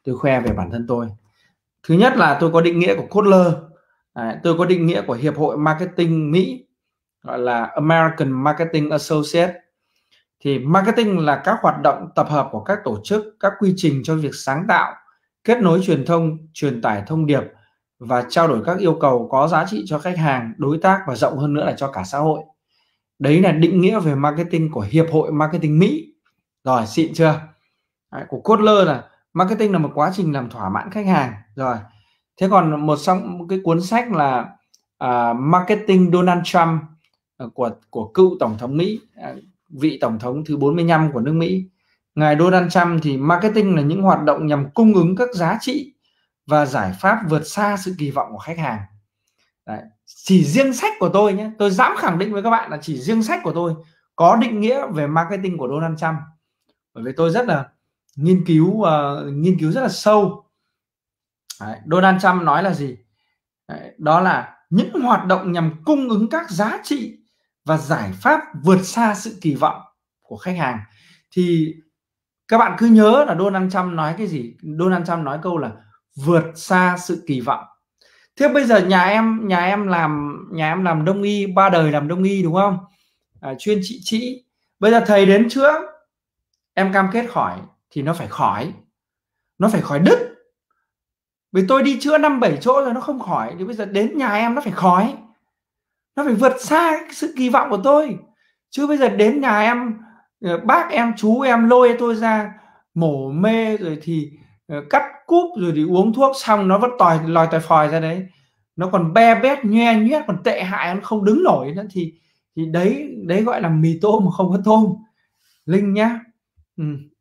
[SPEAKER 1] tôi khoe về bản thân tôi. Thứ nhất là tôi có định nghĩa của Kotler. Đấy, tôi có định nghĩa của Hiệp hội Marketing Mỹ, gọi là American Marketing Associate. Thì marketing là các hoạt động tập hợp của các tổ chức, các quy trình cho việc sáng tạo, kết nối truyền thông, truyền tải thông điệp và trao đổi các yêu cầu có giá trị cho khách hàng, đối tác và rộng hơn nữa là cho cả xã hội. Đấy là định nghĩa về marketing của Hiệp hội Marketing Mỹ. Rồi, xịn chưa? Đấy, của Kotler là marketing là một quá trình làm thỏa mãn khách hàng. Rồi, thế còn một trong một cái cuốn sách là uh, Marketing Donald Trump uh, của của cựu tổng thống Mỹ, uh, vị tổng thống thứ bốn mươi lăm của nước Mỹ, ngài Donald Trump, thì marketing là những hoạt động nhằm cung ứng các giá trị và giải pháp vượt xa sự kỳ vọng của khách hàng. Đấy, chỉ riêng sách của tôi nhé, tôi dám khẳng định với các bạn là chỉ riêng sách của tôi có định nghĩa về marketing của Donald Trump, bởi vì tôi rất là nghiên cứu uh, nghiên cứu rất là sâu. Đấy, Donald Trump nói là gì? Đấy, đó là những hoạt động nhằm cung ứng các giá trị và giải pháp vượt xa sự kỳ vọng của khách hàng. Thì các bạn cứ nhớ là Donald Trump nói cái gì? Donald Trump nói câu là vượt xa sự kỳ vọng. Thế bây giờ nhà em nhà em làm nhà em làm đông y, ba đời làm đông y đúng không? À, chuyên trị trĩ. Bây giờ thầy đến chữa, em cam kết khỏi thì nó phải khỏi, nó phải khỏi đứt. Vì tôi đi chữa năm bảy chỗ rồi nó không khỏi, thì bây giờ đến nhà em nó phải khỏi, nó phải vượt xa sự kỳ vọng của tôi. Chứ bây giờ đến nhà em, bác em chú em lôi tôi ra mổ mê rồi thì cắt cúp rồi thì uống thuốc xong nó vẫn tòi lòi tòi phòi ra đấy, nó còn be bét nhoe nhoét, còn tệ hại, nó không đứng nổi nữa, thì thì đấy đấy gọi là mì tôm mà không có tôm. Linh nhá. Ừ.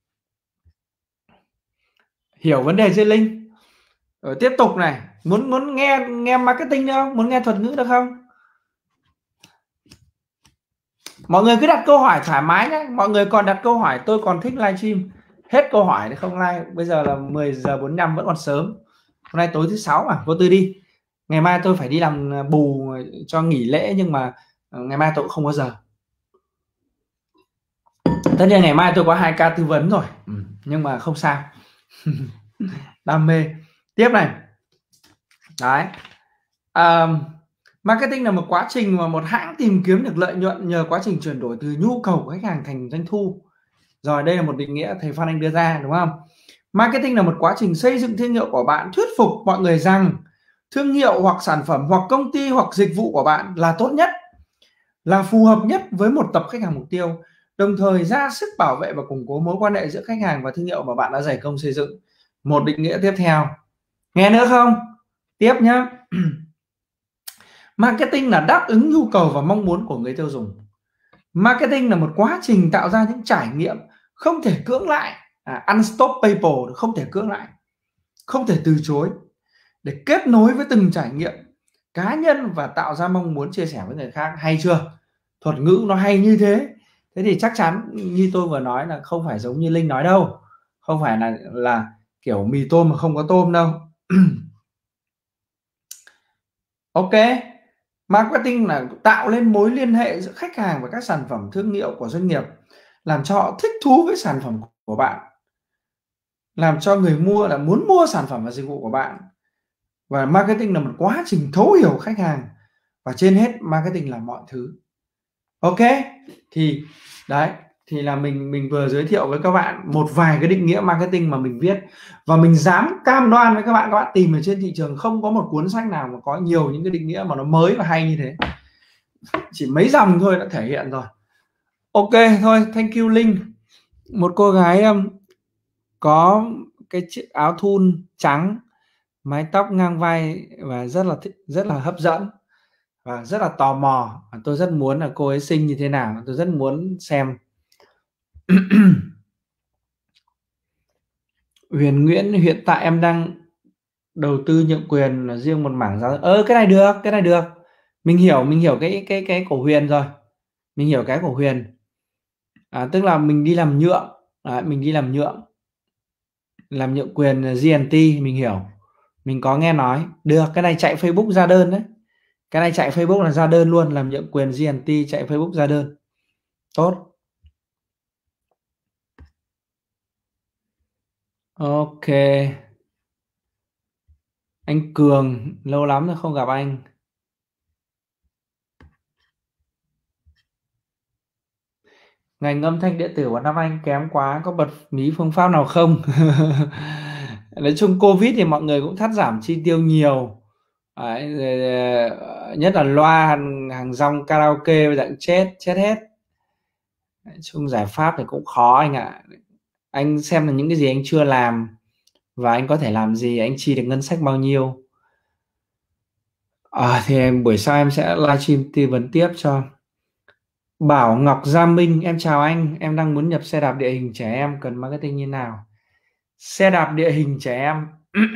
[SPEAKER 1] Hiểu vấn đề chưa Linh? Rồi tiếp tục này, muốn muốn nghe nghe marketing nữa không? Muốn nghe thuật ngữ được không? Mọi người cứ đặt câu hỏi thoải mái nhé. Mọi người còn đặt câu hỏi, tôi còn thích livestream. Hết câu hỏi thì không like. Bây giờ là mười giờ bốn mươi lăm, vẫn còn sớm. Hôm nay tối thứ sáu mà, vô tư đi. Ngày mai tôi phải đi làm bù cho nghỉ lễ, nhưng mà ngày mai tôi cũng không có giờ. Tất nhiên ngày mai tôi có hai ca tư vấn rồi, ừ, nhưng mà không sao. Đam mê. Tiếp này. Đấy. Um, Marketing là một quá trình mà một hãng tìm kiếm được lợi nhuận nhờ quá trình chuyển đổi từ nhu cầu của khách hàng thành doanh thu. Rồi, đây là một định nghĩa thầy Phan Anh đưa ra, đúng không? Marketing là một quá trình xây dựng thương hiệu của bạn, thuyết phục mọi người rằng thương hiệu hoặc sản phẩm hoặc công ty hoặc dịch vụ của bạn là tốt nhất, là phù hợp nhất với một tập khách hàng mục tiêu, đồng thời ra sức bảo vệ và củng cố mối quan hệ giữa khách hàng và thương hiệu mà bạn đã dày công xây dựng. Một định nghĩa tiếp theo. Nghe nữa không? Tiếp nhá. Marketing là đáp ứng nhu cầu và mong muốn của người tiêu dùng. Marketing là một quá trình tạo ra những trải nghiệm không thể cưỡng lại, à, unstoppable, không thể cưỡng lại, không thể từ chối, để kết nối với từng trải nghiệm cá nhân và tạo ra mong muốn chia sẻ với người khác. Hay chưa? Thuật ngữ nó hay như thế. Thế thì chắc chắn như tôi vừa nói là không phải giống như Linh nói đâu, không phải là là kiểu mì tôm mà không có tôm đâu. Ok. Marketing là tạo lên mối liên hệ giữa khách hàng và các sản phẩm thương hiệu của doanh nghiệp, làm cho họ thích thú với sản phẩm của bạn, làm cho người mua là muốn mua sản phẩm và dịch vụ của bạn. Và marketing là một quá trình thấu hiểu khách hàng, và trên hết marketing là mọi thứ. Ok, thì đấy, thì là mình mình vừa giới thiệu với các bạn một vài cái định nghĩa marketing mà mình viết, và mình dám cam đoan với các bạn, các bạn tìm ở trên thị trường không có một cuốn sách nào mà có nhiều những cái định nghĩa mà nó mới và hay như thế. Chỉ mấy dòng thôi đã thể hiện rồi. Ok thôi, thank you Linh. Một cô gái um, có cái chiếc áo thun trắng, mái tóc ngang vai và rất là thích, rất là hấp dẫn và rất là tò mò. Tôi rất muốn là cô ấy xinh như thế nào, tôi rất muốn xem. Huyền Nguyễn, hiện tại em đang đầu tư nhượng quyền là riêng một mảng giá. Ơ cái này được, cái này được. Mình hiểu, mình hiểu cái cái cái của Huyền rồi. Mình hiểu cái của Huyền. À, tức là mình đi làm nhượng, à, mình đi làm nhượng, làm nhượng quyền giê en tê, mình hiểu. Mình có nghe nói. Được, cái này chạy Facebook ra đơn đấy. Cái này chạy Facebook là ra đơn luôn, làm nhượng quyền giê en tê chạy Facebook ra đơn. Tốt. Ok. Anh Cường, lâu lắm rồi không gặp anh. Ngành âm thanh điện tử của năm anh kém quá, có bật mí phương pháp nào không? Nói chung Covid thì mọi người cũng cắt giảm chi tiêu nhiều. Đấy, rồi, ờ, nhất là loa hàng, hàng rong karaoke bây giờ cũng chết chết hết. Nói chung giải pháp thì cũng khó anh ạ. Anh xem là những cái gì anh chưa làm và anh có thể làm gì, anh chi được ngân sách bao nhiêu. À, thì em buổi sau em sẽ livestream tư vấn tiếp cho. Bảo Ngọc Gia Minh, em chào anh, em đang muốn nhập xe đạp địa hình trẻ em, cần marketing như nào? Xe đạp địa hình trẻ em.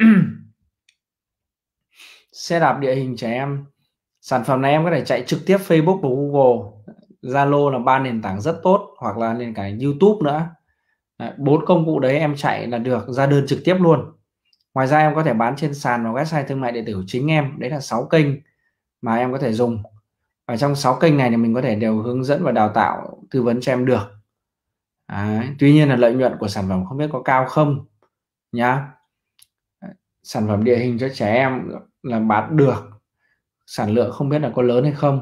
[SPEAKER 1] Xe đạp địa hình trẻ em, sản phẩm này em có thể chạy trực tiếp Facebook và Google. Zalo là ba nền tảng rất tốt, hoặc là nền cả YouTube nữa. Đấy, bốn công cụ đấy em chạy là được, ra đơn trực tiếp luôn. Ngoài ra em có thể bán trên sàn và website thương mại điện tử chính em. Đấy là sáu kênh mà em có thể dùng. Ở trong sáu kênh này thì mình có thể đều hướng dẫn và đào tạo tư vấn cho em được. Đấy. Tuy nhiên là lợi nhuận của sản phẩm không biết có cao không nhá. Sản phẩm địa hình cho trẻ em là bán được, sản lượng không biết là có lớn hay không.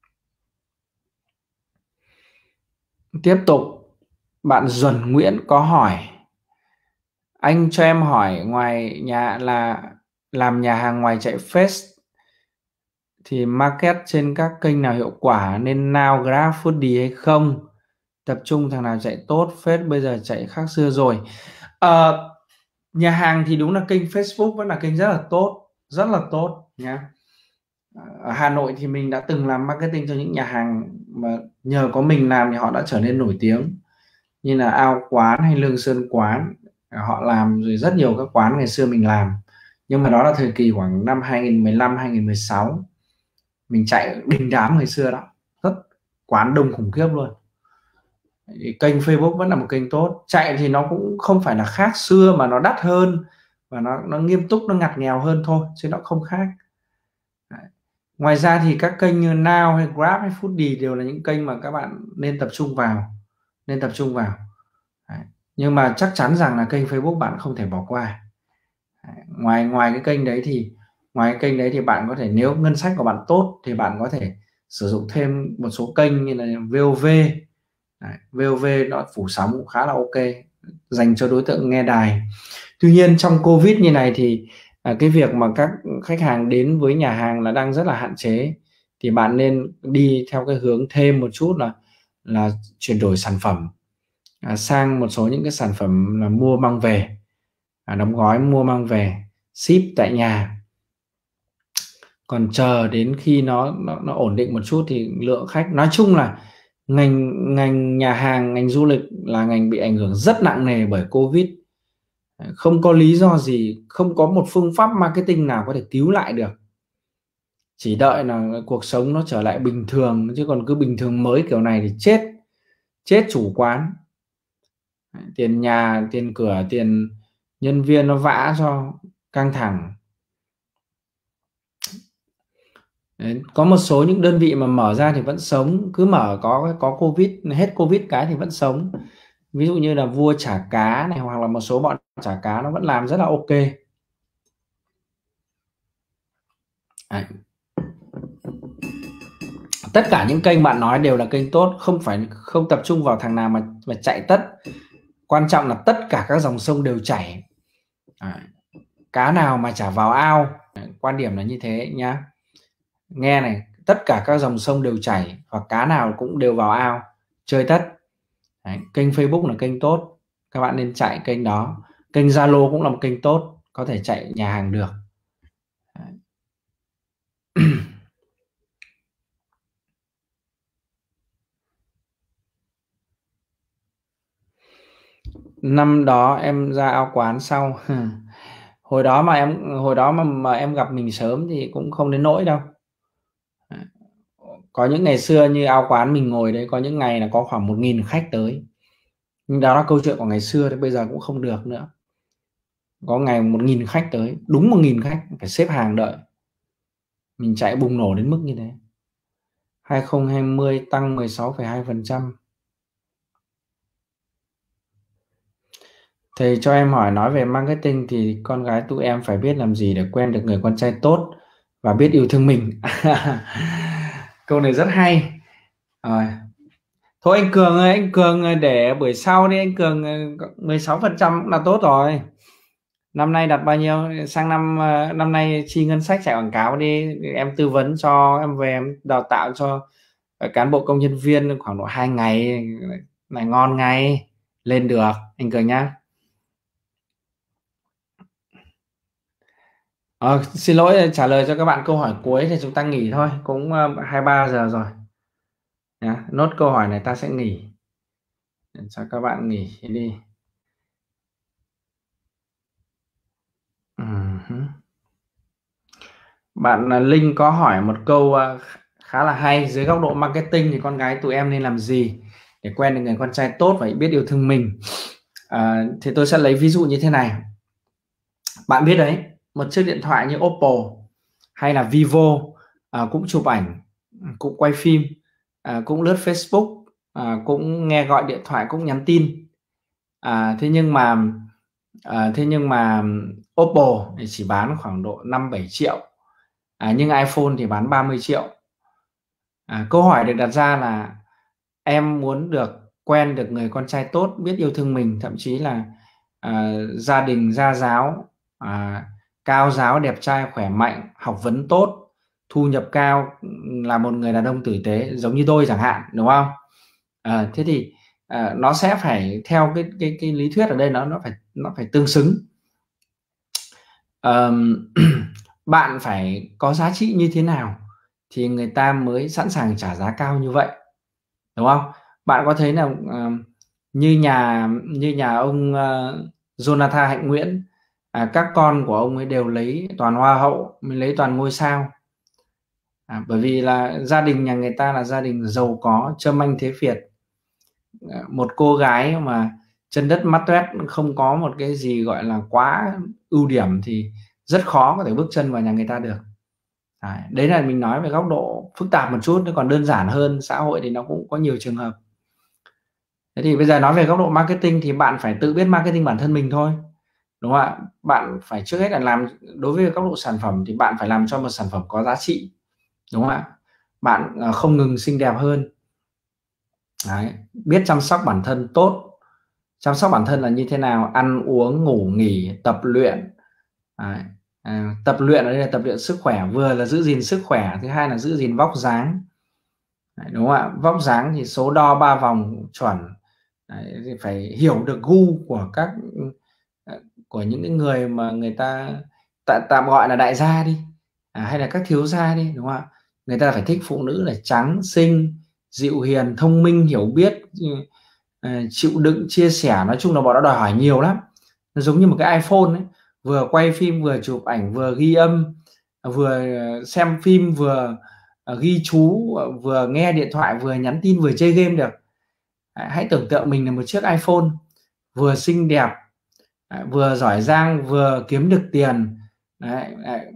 [SPEAKER 1] Tiếp tục, bạn Duẩn Nguyễn có hỏi: anh cho em hỏi, ngoài nhà là làm nhà hàng ngoài chạy Face thì market trên các kênh nào hiệu quả, nên Now, Grab, Foodie hay không? Tập trung thằng nào chạy tốt? Face bây giờ chạy khác xưa rồi. Ờ, nhà hàng thì đúng là kênh Facebook vẫn là kênh rất là tốt, rất là tốt nhá. Ở Hà Nội thì mình đã từng làm marketing cho những nhà hàng mà nhờ có mình làm thì họ đã trở nên nổi tiếng, như là Ao Quán hay Lương Sơn Quán. Họ làm rồi rất nhiều các quán ngày xưa mình làm, nhưng mà đó là thời kỳ khoảng năm hai nghìn mười lăm hai nghìn mười sáu, mình chạy đình đám ngày xưa đó, rất quán đông khủng khiếp luôn. Thì kênh Facebook vẫn là một kênh tốt, chạy thì nó cũng không phải là khác xưa mà nó đắt hơn và nó nó nghiêm túc, nó ngặt nghèo hơn thôi chứ nó không khác. Đấy. Ngoài ra thì các kênh như Now hay Grab hay Foodie đều là những kênh mà các bạn nên tập trung vào, nên tập trung vào. Đấy. Nhưng mà chắc chắn rằng là kênh Facebook bạn không thể bỏ qua. Đấy. ngoài ngoài cái kênh đấy thì ngoài cái kênh đấy thì bạn có thể, nếu ngân sách của bạn tốt thì bạn có thể sử dụng thêm một số kênh như là vê o vê. Đấy. vê o vê nó phủ sóng cũng khá là ok, dành cho đối tượng nghe đài. Tuy nhiên trong Covid như này thì à, cái việc mà các khách hàng đến với nhà hàng là đang rất là hạn chế, thì bạn nên đi theo cái hướng thêm một chút là là chuyển đổi sản phẩm à, sang một số những cái sản phẩm là mua mang về, à, đóng gói mua mang về, ship tại nhà. Còn chờ đến khi nó nó, nó ổn định một chút thì lượng khách, nói chung là ngành ngành nhà hàng, ngành du lịch là ngành bị ảnh hưởng rất nặng nề bởi Covid. Không có lý do gì, không có một phương pháp marketing nào có thể cứu lại được, chỉ đợi là cuộc sống nó trở lại bình thường, chứ còn cứ bình thường mới kiểu này thì chết chết chủ quán. Tiền nhà, tiền cửa, tiền nhân viên nó vã cho căng thẳng. Đấy, có một số những đơn vị mà mở ra thì vẫn sống, cứ mở có có Covid, hết Covid cái thì vẫn sống. Ví dụ như là Vua Chả Cá này, hoặc là một số bọn chả cá nó vẫn làm rất là ok. Đấy. Tất cả những kênh bạn nói đều là kênh tốt, không phải không tập trung vào thằng nào mà mà chạy tất. Quan trọng là tất cả các dòng sông đều chảy. Đấy. Cá nào mà chả vào ao. Đấy. Quan điểm là như thế nhá. Nghe này, tất cả các dòng sông đều chảy và cá nào cũng đều vào ao chơi tất. Đấy. Kênh Facebook là kênh tốt, các bạn nên chạy kênh đó. Kênh Zalo cũng là một kênh tốt, có thể chạy nhà hàng được. Đấy. Năm đó em ra Ao Quán sau hồi đó mà em hồi đó mà, mà em gặp mình sớm thì cũng không đến nỗi đâu. Có những ngày xưa như Ao Quán mình ngồi đấy, có những ngày là có khoảng một nghìn khách tới, nhưng đó là câu chuyện của ngày xưa, thì bây giờ cũng không được nữa. Có ngày một nghìn khách tới, đúng một nghìn khách phải xếp hàng đợi. Mình chạy bùng nổ đến mức như thế. Hai không hai không tăng mười sáu phẩy hai phần trăm. Thầy cho em hỏi, nói về marketing thì con gái tụi em phải biết làm gì để quen được người con trai tốt và biết yêu thương mình. Câu này rất hay. Rồi. Thôi anh Cường ơi, anh Cường ơi, để buổi sau đi anh Cường, mười sáu phần trăm cũng là tốt rồi. Năm nay đặt bao nhiêu? Sang năm ờ, năm nay chi ngân sách chạy quảng cáo đi, em tư vấn cho, em về em đào tạo cho cán bộ công nhân viên khoảng độ hai ngày này, ngon ngay lên được anh Cường nhá. Ờ, xin lỗi trả lời cho các bạn câu hỏi cuối thì chúng ta nghỉ thôi, cũng ờ, hai ba giờ rồi nhá. Nốt câu hỏi này ta sẽ nghỉ, cho các bạn nghỉ đi. Ừm. Bạn ờ, Linh có hỏi một câu ờ, khá là hay, dưới góc độ marketing thì con gái tụi em nên làm gì để quen được người con trai tốt và biết yêu thương mình. À, thì tôi sẽ lấy ví dụ như thế này. Bạn biết đấy, một chiếc điện thoại như Oppo hay là Vivo à, cũng chụp ảnh, cũng quay phim, à, cũng lướt Facebook, à, cũng nghe gọi điện thoại, cũng nhắn tin. À, thế nhưng mà à, thế nhưng mà Oppo thì chỉ bán khoảng độ năm bảy triệu, à, nhưng iPhone thì bán ba mươi triệu. À, câu hỏi được đặt ra là em muốn được quen được người con trai tốt, biết yêu thương mình, thậm chí là à, gia đình gia giáo, à, cao giáo, đẹp trai, khỏe mạnh, học vấn tốt, thu nhập cao, là một người đàn ông tử tế giống như tôi chẳng hạn, đúng không? À, thế thì à, nó sẽ phải theo cái cái cái lý thuyết ở đây, nó nó phải nó phải tương xứng. Ờm, bạn phải có giá trị như thế nào thì người ta mới sẵn sàng trả giá cao như vậy, đúng không? Bạn có thấy là uh, như nhà như nhà ông uh, Jonathan Hạnh Nguyễn, à, các con của ông ấy đều lấy toàn hoa hậu, mới lấy toàn ngôi sao, à, bởi vì là gia đình nhà người ta là gia đình giàu có, châm anh thế Việt. À, một cô gái mà chân đất mắt toét, không có một cái gì gọi là quá ưu điểm thì rất khó có thể bước chân vào nhà người ta được. Đấy, đấy là mình nói về góc độ phức tạp một chút, còn đơn giản hơn xã hội thì nó cũng có nhiều trường hợp. Thế thì bây giờ nói về góc độ marketing thì bạn phải tự biết marketing bản thân mình thôi, đúng không ạ? Bạn phải trước hết là làm, đối với góc độ sản phẩm thì bạn phải làm cho một sản phẩm có giá trị, đúng không ạ? Bạn à, không ngừng xinh đẹp hơn. Đấy, biết chăm sóc bản thân tốt. Chăm sóc bản thân là như thế nào? Ăn uống, ngủ nghỉ, tập luyện. Đấy. À, tập luyện ở đây là tập luyện sức khỏe, vừa là giữ gìn sức khỏe, thứ hai là giữ gìn vóc dáng. Đấy, đúng không ạ? Vóc dáng thì số đo ba vòng chuẩn. Đấy, thì phải hiểu được gu của các của những người mà người ta tạm, tạm gọi là đại gia đi, à, hay là các thiếu gia đi, đúng không ạ? Người ta phải thích phụ nữ là trắng, xinh, dịu hiền, thông minh, hiểu biết, chịu đựng, chia sẻ. Nói chung là bọn nó đòi hỏi nhiều lắm. Nó giống như một cái iPhone ấy, vừa quay phim, vừa chụp ảnh, vừa ghi âm, vừa xem phim, vừa ghi chú, vừa nghe điện thoại, vừa nhắn tin, vừa chơi game được. Hãy tưởng tượng mình là một chiếc iPhone, vừa xinh đẹp, vừa giỏi giang, vừa kiếm được tiền. Đấy, đấy.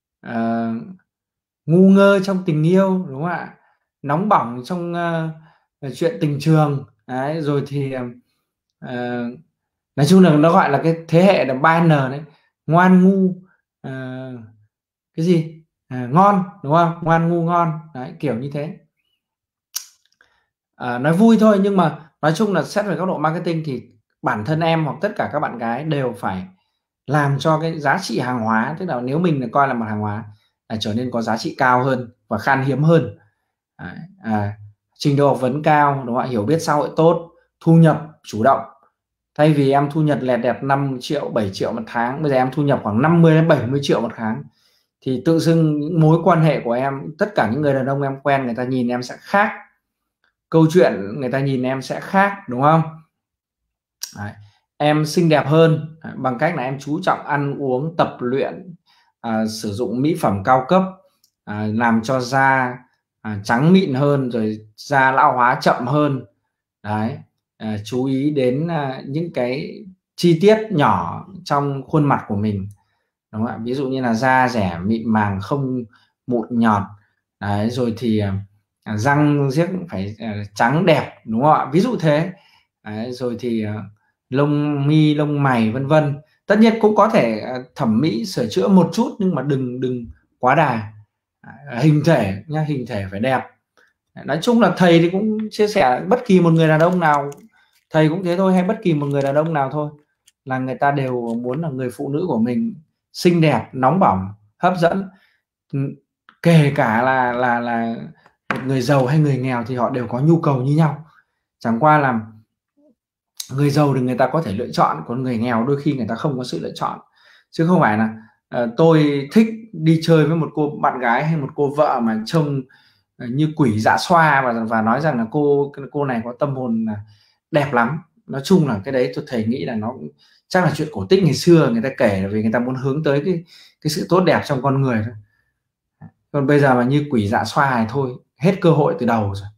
[SPEAKER 1] À, ngu ngơ trong tình yêu, đúng không ạ? Nóng bỏng trong uh, chuyện tình trường. Đấy, rồi thì uh, nói chung là nó gọi là cái thế hệ là ba N đấy, ngoan ngu, uh, cái gì à, ngon, đúng không? Ngoan ngu ngon. Đấy, kiểu như thế. À, nói vui thôi, nhưng mà nói chung là xét về góc độ marketing thì bản thân em hoặc tất cả các bạn gái đều phải làm cho cái giá trị hàng hóa, tức là nếu mình coi là một hàng hóa, là trở nên có giá trị cao hơn và khan hiếm hơn. À, à, trình độ học vấn cao, đúng không ạ? Hiểu biết xã hội tốt, thu nhập chủ động. Thay vì em thu nhập lẹt đẹt năm triệu, bảy triệu một tháng, bây giờ em thu nhập khoảng năm mươi đến bảy mươi triệu một tháng, thì tự dưng những mối quan hệ của em, tất cả những người đàn ông em quen, người ta nhìn em sẽ khác, câu chuyện người ta nhìn em sẽ khác, đúng không? Đấy. Em xinh đẹp hơn bằng cách là em chú trọng ăn uống, tập luyện, à, sử dụng mỹ phẩm cao cấp, à, làm cho da à, trắng mịn hơn, rồi da lão hóa chậm hơn. Đấy, à, chú ý đến à, những cái chi tiết nhỏ trong khuôn mặt của mình, đúng không ạ? Ví dụ như là da rẻ, mịn màng, không mụn nhọt. Đấy, rồi thì à, răng riếc phải à, trắng đẹp, đúng không ạ? Ví dụ thế. Đấy, rồi thì à, lông mi, lông mày vân vân. Tất nhiên cũng có thể thẩm mỹ sửa chữa một chút nhưng mà đừng đừng quá đà. Hình thể nha, hình thể phải đẹp. Nói chung là thầy thì cũng chia sẻ bất kỳ một người đàn ông nào, thầy cũng thế thôi, hay bất kỳ một người đàn ông nào thôi, là người ta đều muốn là người phụ nữ của mình xinh đẹp, nóng bỏng, hấp dẫn. Kể cả là là là một người giàu hay người nghèo thì họ đều có nhu cầu như nhau. Chẳng qua là người giàu thì người ta có thể lựa chọn, còn người nghèo đôi khi người ta không có sự lựa chọn. Chứ không phải là uh, tôi thích đi chơi với một cô bạn gái hay một cô vợ mà trông uh, như quỷ dạ xoa và và nói rằng là cô cô này có tâm hồn đẹp lắm. Nói chung là cái đấy tôi thầy nghĩ là nó chắc là chuyện cổ tích ngày xưa người ta kể, vì người ta muốn hướng tới cái cái sự tốt đẹp trong con người thôi. Còn bây giờ mà như quỷ dạ xoa này thôi, hết cơ hội từ đầu rồi.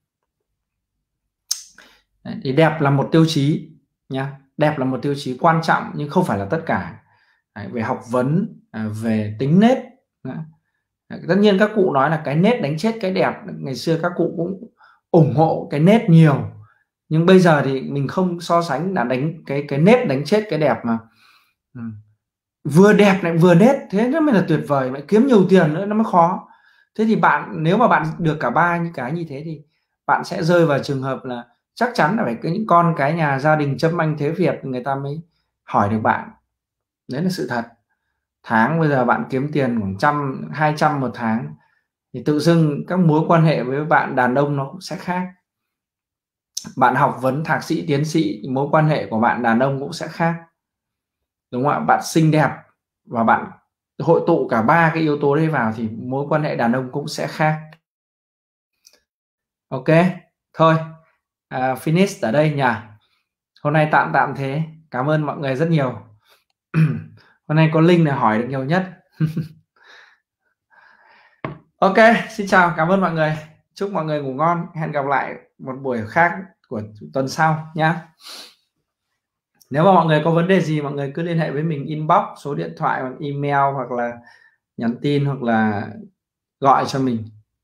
[SPEAKER 1] Đấy, thì đẹp là một tiêu chí nhá, đẹp là một tiêu chí quan trọng nhưng không phải là tất cả. Đấy, về học vấn, về tính nết. Đấy, tất nhiên các cụ nói là cái nết đánh chết cái đẹp, ngày xưa các cụ cũng ủng hộ cái nết nhiều, nhưng bây giờ thì mình không so sánh là đánh cái cái nết đánh chết cái đẹp mà. Ừ. Vừa đẹp lại vừa nết, thế nó mới là tuyệt vời, lại kiếm nhiều tiền nữa nó mới khó. Thế thì bạn nếu mà bạn được cả ba những cái như thế thì bạn sẽ rơi vào trường hợp là chắc chắn là phải có những con cái nhà gia đình châm anh thế Việt người ta mới hỏi được bạn. Đấy là sự thật. Tháng bây giờ bạn kiếm tiền khoảng trăm hai trăm một tháng thì tự dưng các mối quan hệ với bạn đàn ông nó cũng sẽ khác. Bạn học vấn thạc sĩ tiến sĩ, mối quan hệ của bạn đàn ông cũng sẽ khác, đúng không ạ? Bạn xinh đẹp và bạn hội tụ cả ba cái yếu tố đấy vào thì mối quan hệ đàn ông cũng sẽ khác. Ok thôi, uh, finish ở đây nhỉ. Hôm nay tạm tạm thế, cảm ơn mọi người rất nhiều. Hôm nay có Linh là hỏi được nhiều nhất. Ok, xin chào, cảm ơn mọi người, chúc mọi người ngủ ngon, hẹn gặp lại một buổi khác của tuần sau nhé. Nếu mà mọi người có vấn đề gì mọi người cứ liên hệ với mình, inbox số điện thoại hoặc email hoặc là nhắn tin hoặc là gọi cho mình.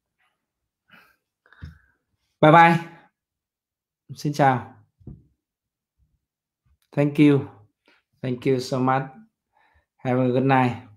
[SPEAKER 1] Bye bye, xin chào, thank you, thank you so much, have a good night.